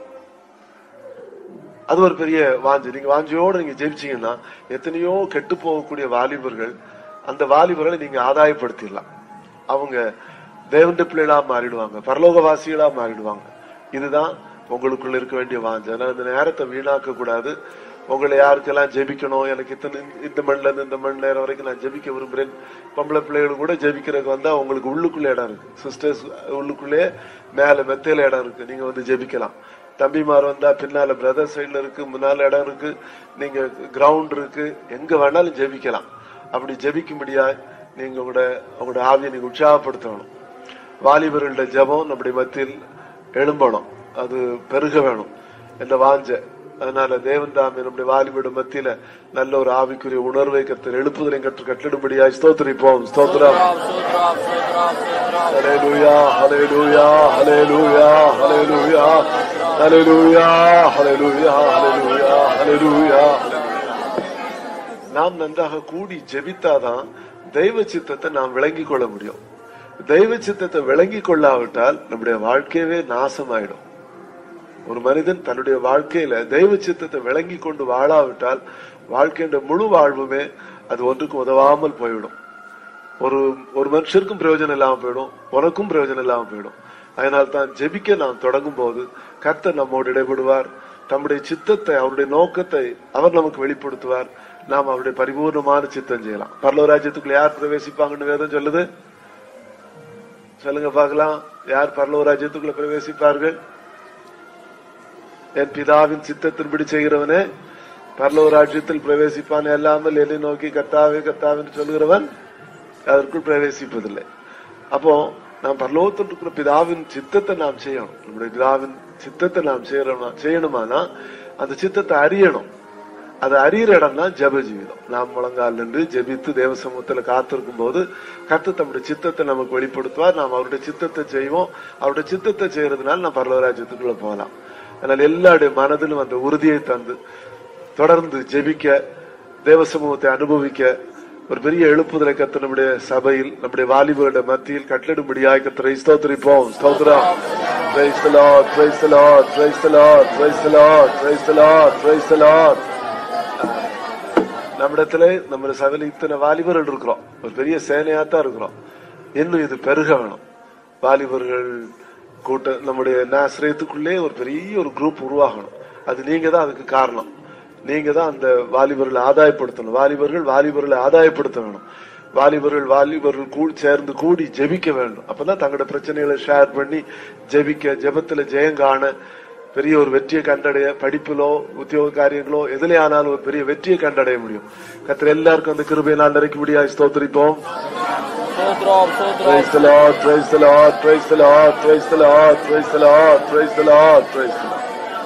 S3: அது ஒரு பெரிய வாஞ்சி. நீங்க வாஞ்சியோடு நீங்க ஜெயிச்சீங்கன்னா எத்தனையோ கெட்டு போகக்கூடிய வாலிபர்கள், அந்த வாலிபர்களை நீங்க ஆதாயப்படுத்திடலாம். அவங்க தேவனுடைய பிள்ளைகளா மாறிடுவாங்க, பரலோகவாசிகளா மாறிடுவாங்க. இதுதான் உங்களுக்குள்ள இருக்க வேண்டிய வாஞ்சை. அதனால இந்த நேரத்தை வீணாக்க கூடாது. உங்களை யாருக்கெல்லாம் ஜெபிக்கணும், எனக்கு இந்த மண்ல இருந்து இந்த மணி நேரம் வரைக்கும் நான் ஜெபிக்க விரும்புறேன், பொம்பளை பிள்ளைகள் கூட ஜெபிக்கிறதுக்கு வந்தா உங்களுக்கு உள்ளுக்குள்ள இடம் இருக்கு. சிஸ்டர்ஸ் உள்ளுக்குள்ளே மேல மெத்தையில இடம் இருக்கு, நீங்க வந்து ஜெபிக்கலாம். தம்பிமார் வந்தா பின்னால பிரதர் சைட்ல இருக்கு, முன்னால இடம் இருக்கு, நீங்க கிரவுண்ட் இருக்கு, எங்க வேணாலும் ஜெபிக்கலாம். அப்படி ஜெபிக்கும்படியா நீங்க உங்களோட ஆவியை நீங்க உற்சாகப்படுத்தணும். வாலிபர்களுடைய ஜெபம் நம்முடைய மத்தியில் எழும்பணும், அது பெருக வேணும் என்ற வாஞ்ச. அதனால தேவன் தாமே நம்முடைய வாலிபருடைய மத்தியில நல்ல ஒரு ஆவிக்குரிய உணர்வை கர்த்தர் எழுப்புதலை கட்டளிடும்படியா ஸ்தோத்திரிப்போம். ஸ்தோத்திரம். ஹல்லேலூயா, ஹல்லேலூயா, ஹல்லேலூயா, ஹல்லேலூயா, ஹல்லேலூயா, ஹல்லேலூயா, ஹல்லேலூயா, ஹல்லேலூயா. நாம் நன்றாக கூடி ஜெபித்தாதான் தெய்வ சித்தத்தை நாம் விளங்கிக் கொள்ள முடியும். தெய்வ சித்தத்தை விளங்கிக் கொள்ளாவிட்டால் நம்முடைய வாழ்க்கையவே நாசமாயிடும். ஒரு மனிதன் தன்னுடைய வாழ்க்கையில தெய்வ சித்தத்தை விளங்கி கொண்டு வாழாவிட்டால் வாழ்க்கையின் முழு வாழ்வுமே அது ஒன்றுக்கும் உதவாமல் போய்விடும். ஒரு மனுஷருக்கும் பிரயோஜனம் இல்லாம போயிடும், உனக்கும் பிரயோஜனம் இல்லாம போயிடும். அதனால்தான் ஜெபிக்க நாம் தொடங்கும் போது கர்த்தர் நம்மோடு இடைபடுவார். தம்முடைய சித்தத்தை, அவருடைய நோக்கத்தை அவர் நமக்கு வெளிப்படுத்துவார். நாம் அவருடைய பரிபூர்ணமான சித்தம் செய்யலாம். பரலோக ராஜ்யத்துக்குள்ள யார் பிரவேசிப்பாங்கன்னு வேதம் சொல்லுது? சொல்லுங்க பார்க்கலாம். யார் பரலோக ராஜ்யத்துக்குள்ள பிரவேசிப்பார்கள்? என் பிதாவின் சித்தத்தின்படி செய்கிறவனே பரலோக ராஜ்யத்தில் பிரவேசிப்பான். அல்லாமல் என்னை நோக்கி கர்த்தாவே கர்த்தாவே சொல்கிறவன் அதற்குள் பிரவேசிப்பதில்லை. அப்போ நாம் பரலோகத்தில் இருக்கிற பிதாவின் சித்தத்தை நாம் செய்யணும். நம்முடைய பிதாவின் சித்தத்தை நாம் செய்யணுமானா அந்த சித்தத்தை அறியணும். அதை அறிகிற இடம் தான் ஜெப ஜீவிதம். நாம் முழங்கால் நின்று ஜெபித்து தேவ சமூகத்துல காத்திருக்கும் போது கர்த்தர் தம்முடைய சித்தத்தை நமக்கு வெளிப்படுத்துவார். நாம் அவருடைய சித்தத்தை செய்வோம். அவருடைய சித்தத்தை செய்யறதுனால நாம் பரலோக ராஜ்யத்துக்குள்ள போகலாம். அதனால எல்லாருடைய மனதிலும் அந்த உறுதியை தந்து தொடர்ந்து ஜெபிக்க, தேவ சமூகத்தை அனுபவிக்க ஒரு பெரிய எழுப்புதலை கர்த்தர் நம்முடைய சபையில், நம்முடைய வாலிபர்களுடைய மத்தியில் கட்டளிடும்படியாய் கர்த்தரை ஸ்தோத்திரிப்போம். ஸ்தோத்திரம். Praise the Lord, praise the Lord, praise the Lord, praise the Lord, praise the Lord, praise the Lord. நம்மிடத்துல நம்ம சபையில இத்தனை வாலிபர்கள் இருக்கிறோம், ஒரு பெரிய சேனையாத்தான் இருக்கிறோம். இன்னும் இது பெருக வேணும். வாலிபர்கள் கூட்டம் நம்முடைய நாசிரியத்துக்குள்ளே ஒரு பெரிய ஒரு குரூப் உருவாகணும். அது நீங்க தான் அதுக்கு காரணம். நீங்க தான் அந்த வாலிபர்களை ஆதாயப்படுத்தணும். வாலிபர்களை ஆதாயப்படுத்த வேணும். வாலிபர்கள் சேர்ந்து கூடி ஜெபிக்க வேண்டும். அப்பதான் தங்களோட பிரச்சனைகளை ஷேர் பண்ணி ஜெபிக்க, ஜெபத்துல ஜெயம் காண, பெரிய ஒரு வெற்றியை கண்டடைய, படிப்பிலோ உத்தியோக காரியங்களோ எதிலே ஆனாலும் ஒரு பெரிய வெற்றியை கண்டடைய முடியும். கர்த்தர் எல்லாருக்கும் அந்த கிருபையை நான் நிறைக்க முடியாது. ஸ்தோத்திரிப்போம். Praise the Lord, praise the Lord, praise the Lord, praise the Lord, praise the Lord, praise the Lord, praise the Lord.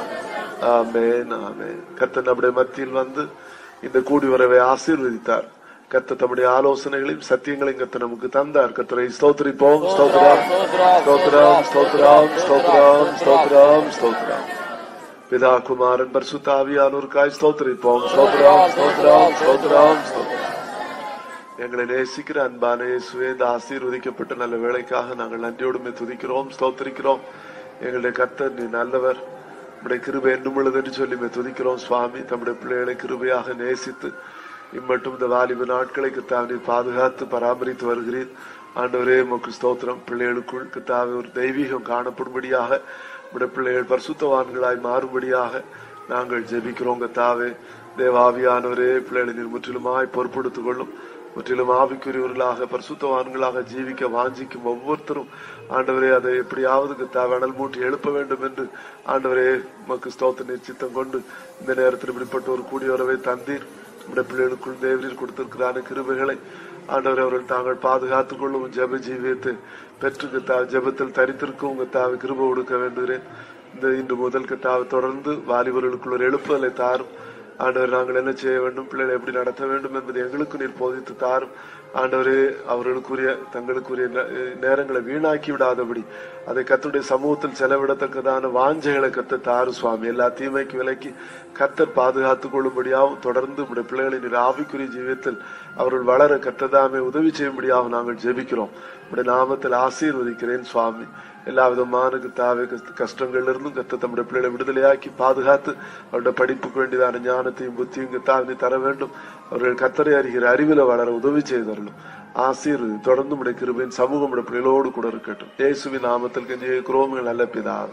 S3: ஆமென், ஆமென். கர்த்தர் நம்முடைய மத்தியில் வந்து இந்த கூடி வரவை ஆசீர்வதித்தார். கர்த்தர் தம்முடைய ஆலோசனைகளையும் சத்தியங்களையும் கர்த்தர் நமக்கு தந்தார். கர்த்தரை ஸ்தோத்திரிப்போம். ஸ்தோத்திரம், ஸ்தோத்திரம், ஸ்தோத்திரம், ஸ்தோத்திரம், ஸ்தோத்திரம், ஸ்தோத்திரம். பிதா குமாரன் பரிசுத்த ஆவியானோருக்காய் ஸ்தோத்திரிப்போம். ஸ்தோத்திரம், ஸ்தோத்திரம், ஸ்தோத்திரம், ஸ்தோத்திரம். எங்களை நேசிக்கிற அன்பான இயேசுவே, இந்த ஆசீர்வதிக்கப்பட்ட நல்ல வேளைக்காக நாங்கள் நன்றியோடுமே துதிக்கிறோம், ஸ்தோத்திரிக்கிறோம். எங்களுடைய கர்த்தர் நீ நல்லவர், நம்முடைய கிருபை என்னும் உள்ளது என்று சொல்லி துதிக்கிறோம். சுவாமி, தம்முடைய பிள்ளைகளை கிருபையாக நேசித்து இம்மட்டும் இந்த வாலிப நாட்களை கர்த்தாவே பாதுகாத்து பராமரித்து வருகிறீர். ஆண்டவரே உமக்கு ஸ்தோத்திரம். பிள்ளைகளுக்குள் கர்த்தாவே ஒரு தெய்வீகம் காணப்படும்படியாக, நம்முடைய பிள்ளைகள் பரிசுத்தவான்களாய் மாறும்படியாக நாங்கள் ஜெபிக்கிறோம். கர்த்தாவே தேவாவியானவரே, பிள்ளைகளை நீர் முற்றிலுமாய் பொறுப்படுத்திக் கொள்ளும். முற்றிலும் ஆவிக்குரியவர்களாக பரிசுத்தவான்களாக ஜீவிக்க வாஞ்சிக்கும் ஒவ்வொருத்தரும் ஆண்டவரே அதை எப்படியாவது கர்த்தாவே அனல் மூட்டி எழுப்ப வேண்டும் என்று ஆண்டவரே உமக்கு ஸ்தோத்திர சித்தம் கொண்டு இந்த நேரத்தில் இப்படிப்பட்ட ஒரு கூடியவரவை தந்தீர். நம்முடைய பிள்ளைகளுக்குள் தேவரீர் கொடுத்திருக்கிறான கிருபைகளை ஆண்டவரை அவர்கள் தாங்கள் பாதுகாத்துக் கொள்ளும். ஜெப ஜீவியத்தை பெற்று கர்த்தாவே ஜெபத்தில் தரித்திருக்கும் கர்த்தாவே கிருபை கொடுக்க வேண்டுகிறேன். இந்த இன்று முதல் கர்த்தாவே தொடர்ந்து வாலிபர்களுக்குள் ஒரு எழுப்புதலை தாரும். ஆண்டவர் நாங்கள் என்ன செய்ய வேண்டும், பிள்ளைகளை எப்படி நடத்த வேண்டும் என்பதை எங்களுக்கு நீர் போதித்து தாரும். ஆண்டவரே அவர்களுக்குரிய தங்களுக்குரிய நேரங்களை வீணாக்கி விடாதபடி அதை கர்த்தருடைய சமூகத்தில் செலவிடத்தக்கதான வாஞ்சைகளை கர்த்தர் தாரு சுவாமி. எல்லா தீமைக்கு விலக்கி கர்த்தர் பாதுகாத்துக் கொள்ளும்படியாகவும் தொடர்ந்து உடைய பிள்ளைகளை நீர் ஆவிக்குரிய ஜீவியத்தில் அவர்கள் வளர கர்த்ததாமே உதவி செய்யும்படியாகவும் நாங்கள் ஜெபிக்கிறோம். உடைய நாமத்தில் ஆசீர்வதிக்கிறேன் சுவாமி. எல்லா விதமான கர்த்தாவே கஷ்டங்கள்ல இருந்தும் கர்த்தர் தம்முடைய பிள்ளைகளை விடுதலையாக்கி பாதுகாத்து அவருடைய படிப்புக்கு வேண்டியதான ஞானத்தையும் புத்தியும் கர்த்தாவே தர வேண்டும். அவர்கள் கர்த்தரை அறிகிற அறிவில வளர உதவி செய்தரலும். ஆசீர்வதி தொடர்ந்து உடைய கிருபையின் சமூகம் உடைய பிள்ளைகளோடு கூட இருக்கட்டும். இயேசுவின் நாமத்தில் கெஞ்சுகிறோம் நல்ல பிதாவே.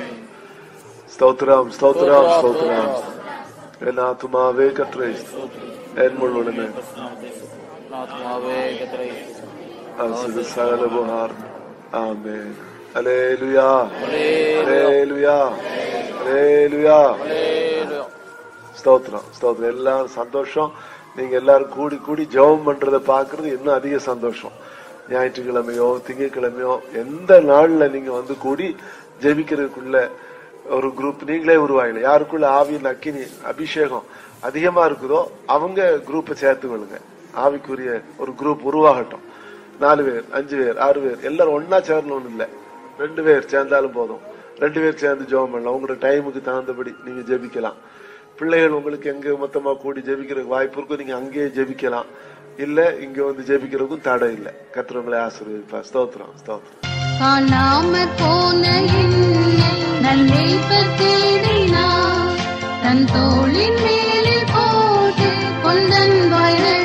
S3: ஸ்தோத்திரம், ஸ்தோத்திரம், ஸ்தோத்திரம். என் ஆத்துமாவே கர்த்தரை என் முழுவதுமே சகல புகார். ஆமென். அல்லேலூயா, அல்லேலூயா, அல்லேலூயா. ஸ்தோத்திரம், ஸ்தோத்திரம். எல்லாரும் சந்தோஷம். நீங்க எல்லாரும் கூடி கூடி ஜெபம் பண்றதை பாக்குறது இன்னும் அதிக சந்தோஷம். ஞாயிற்றுக்கிழமையோ திங்கட்கிழமையோ எந்த நாள்ல நீங்க வந்து கூடி ஜெபிக்கிறதுக்குள்ள ஒரு குரூப் நீங்களே உருவாயில. யாருக்குள்ள ஆவியின் அக்கினி அபிஷேகம் அதிகமா இருக்குதோ அவங்க குரூப்பை சேர்த்து கொள்ளுங்க. ஆவிக்குரிய ஒரு குரூப் உருவாகட்டும். 4 பேர் 5 பேர் 6 பேர் எல்லாரும் ஒன்னா சேரணும்னு இல்ல, 2 பேர் சேர்ந்தாலும் போதும். 2 பேர் சேர்ந்து ஜெபம் பண்ணலாம். உங்களோட டைமுக்கு தகுந்தபடி நீங்க ஜெபிக்கலாம். பிள்ளைகள் உங்களுக்கு எங்க மொத்தமா கூடி ஜெபிக்கிறதுக்கு வாய்ப்பு இருக்கும், நீங்க அங்கேயே ஜெபிக்கலாம். இல்ல இங்க வந்து ஜெபிக்கிறதுக்கும் தடை இல்லை. கர்த்தர் உங்களை ஆசீர்வதிப்பார். ஸ்தோத்திரம், ஸ்தோத்திரம்.
S4: நன்மைப்பர் தேடினார் தன் தோளின் மேலில் போட்டு கொந்தன் வாய்கள்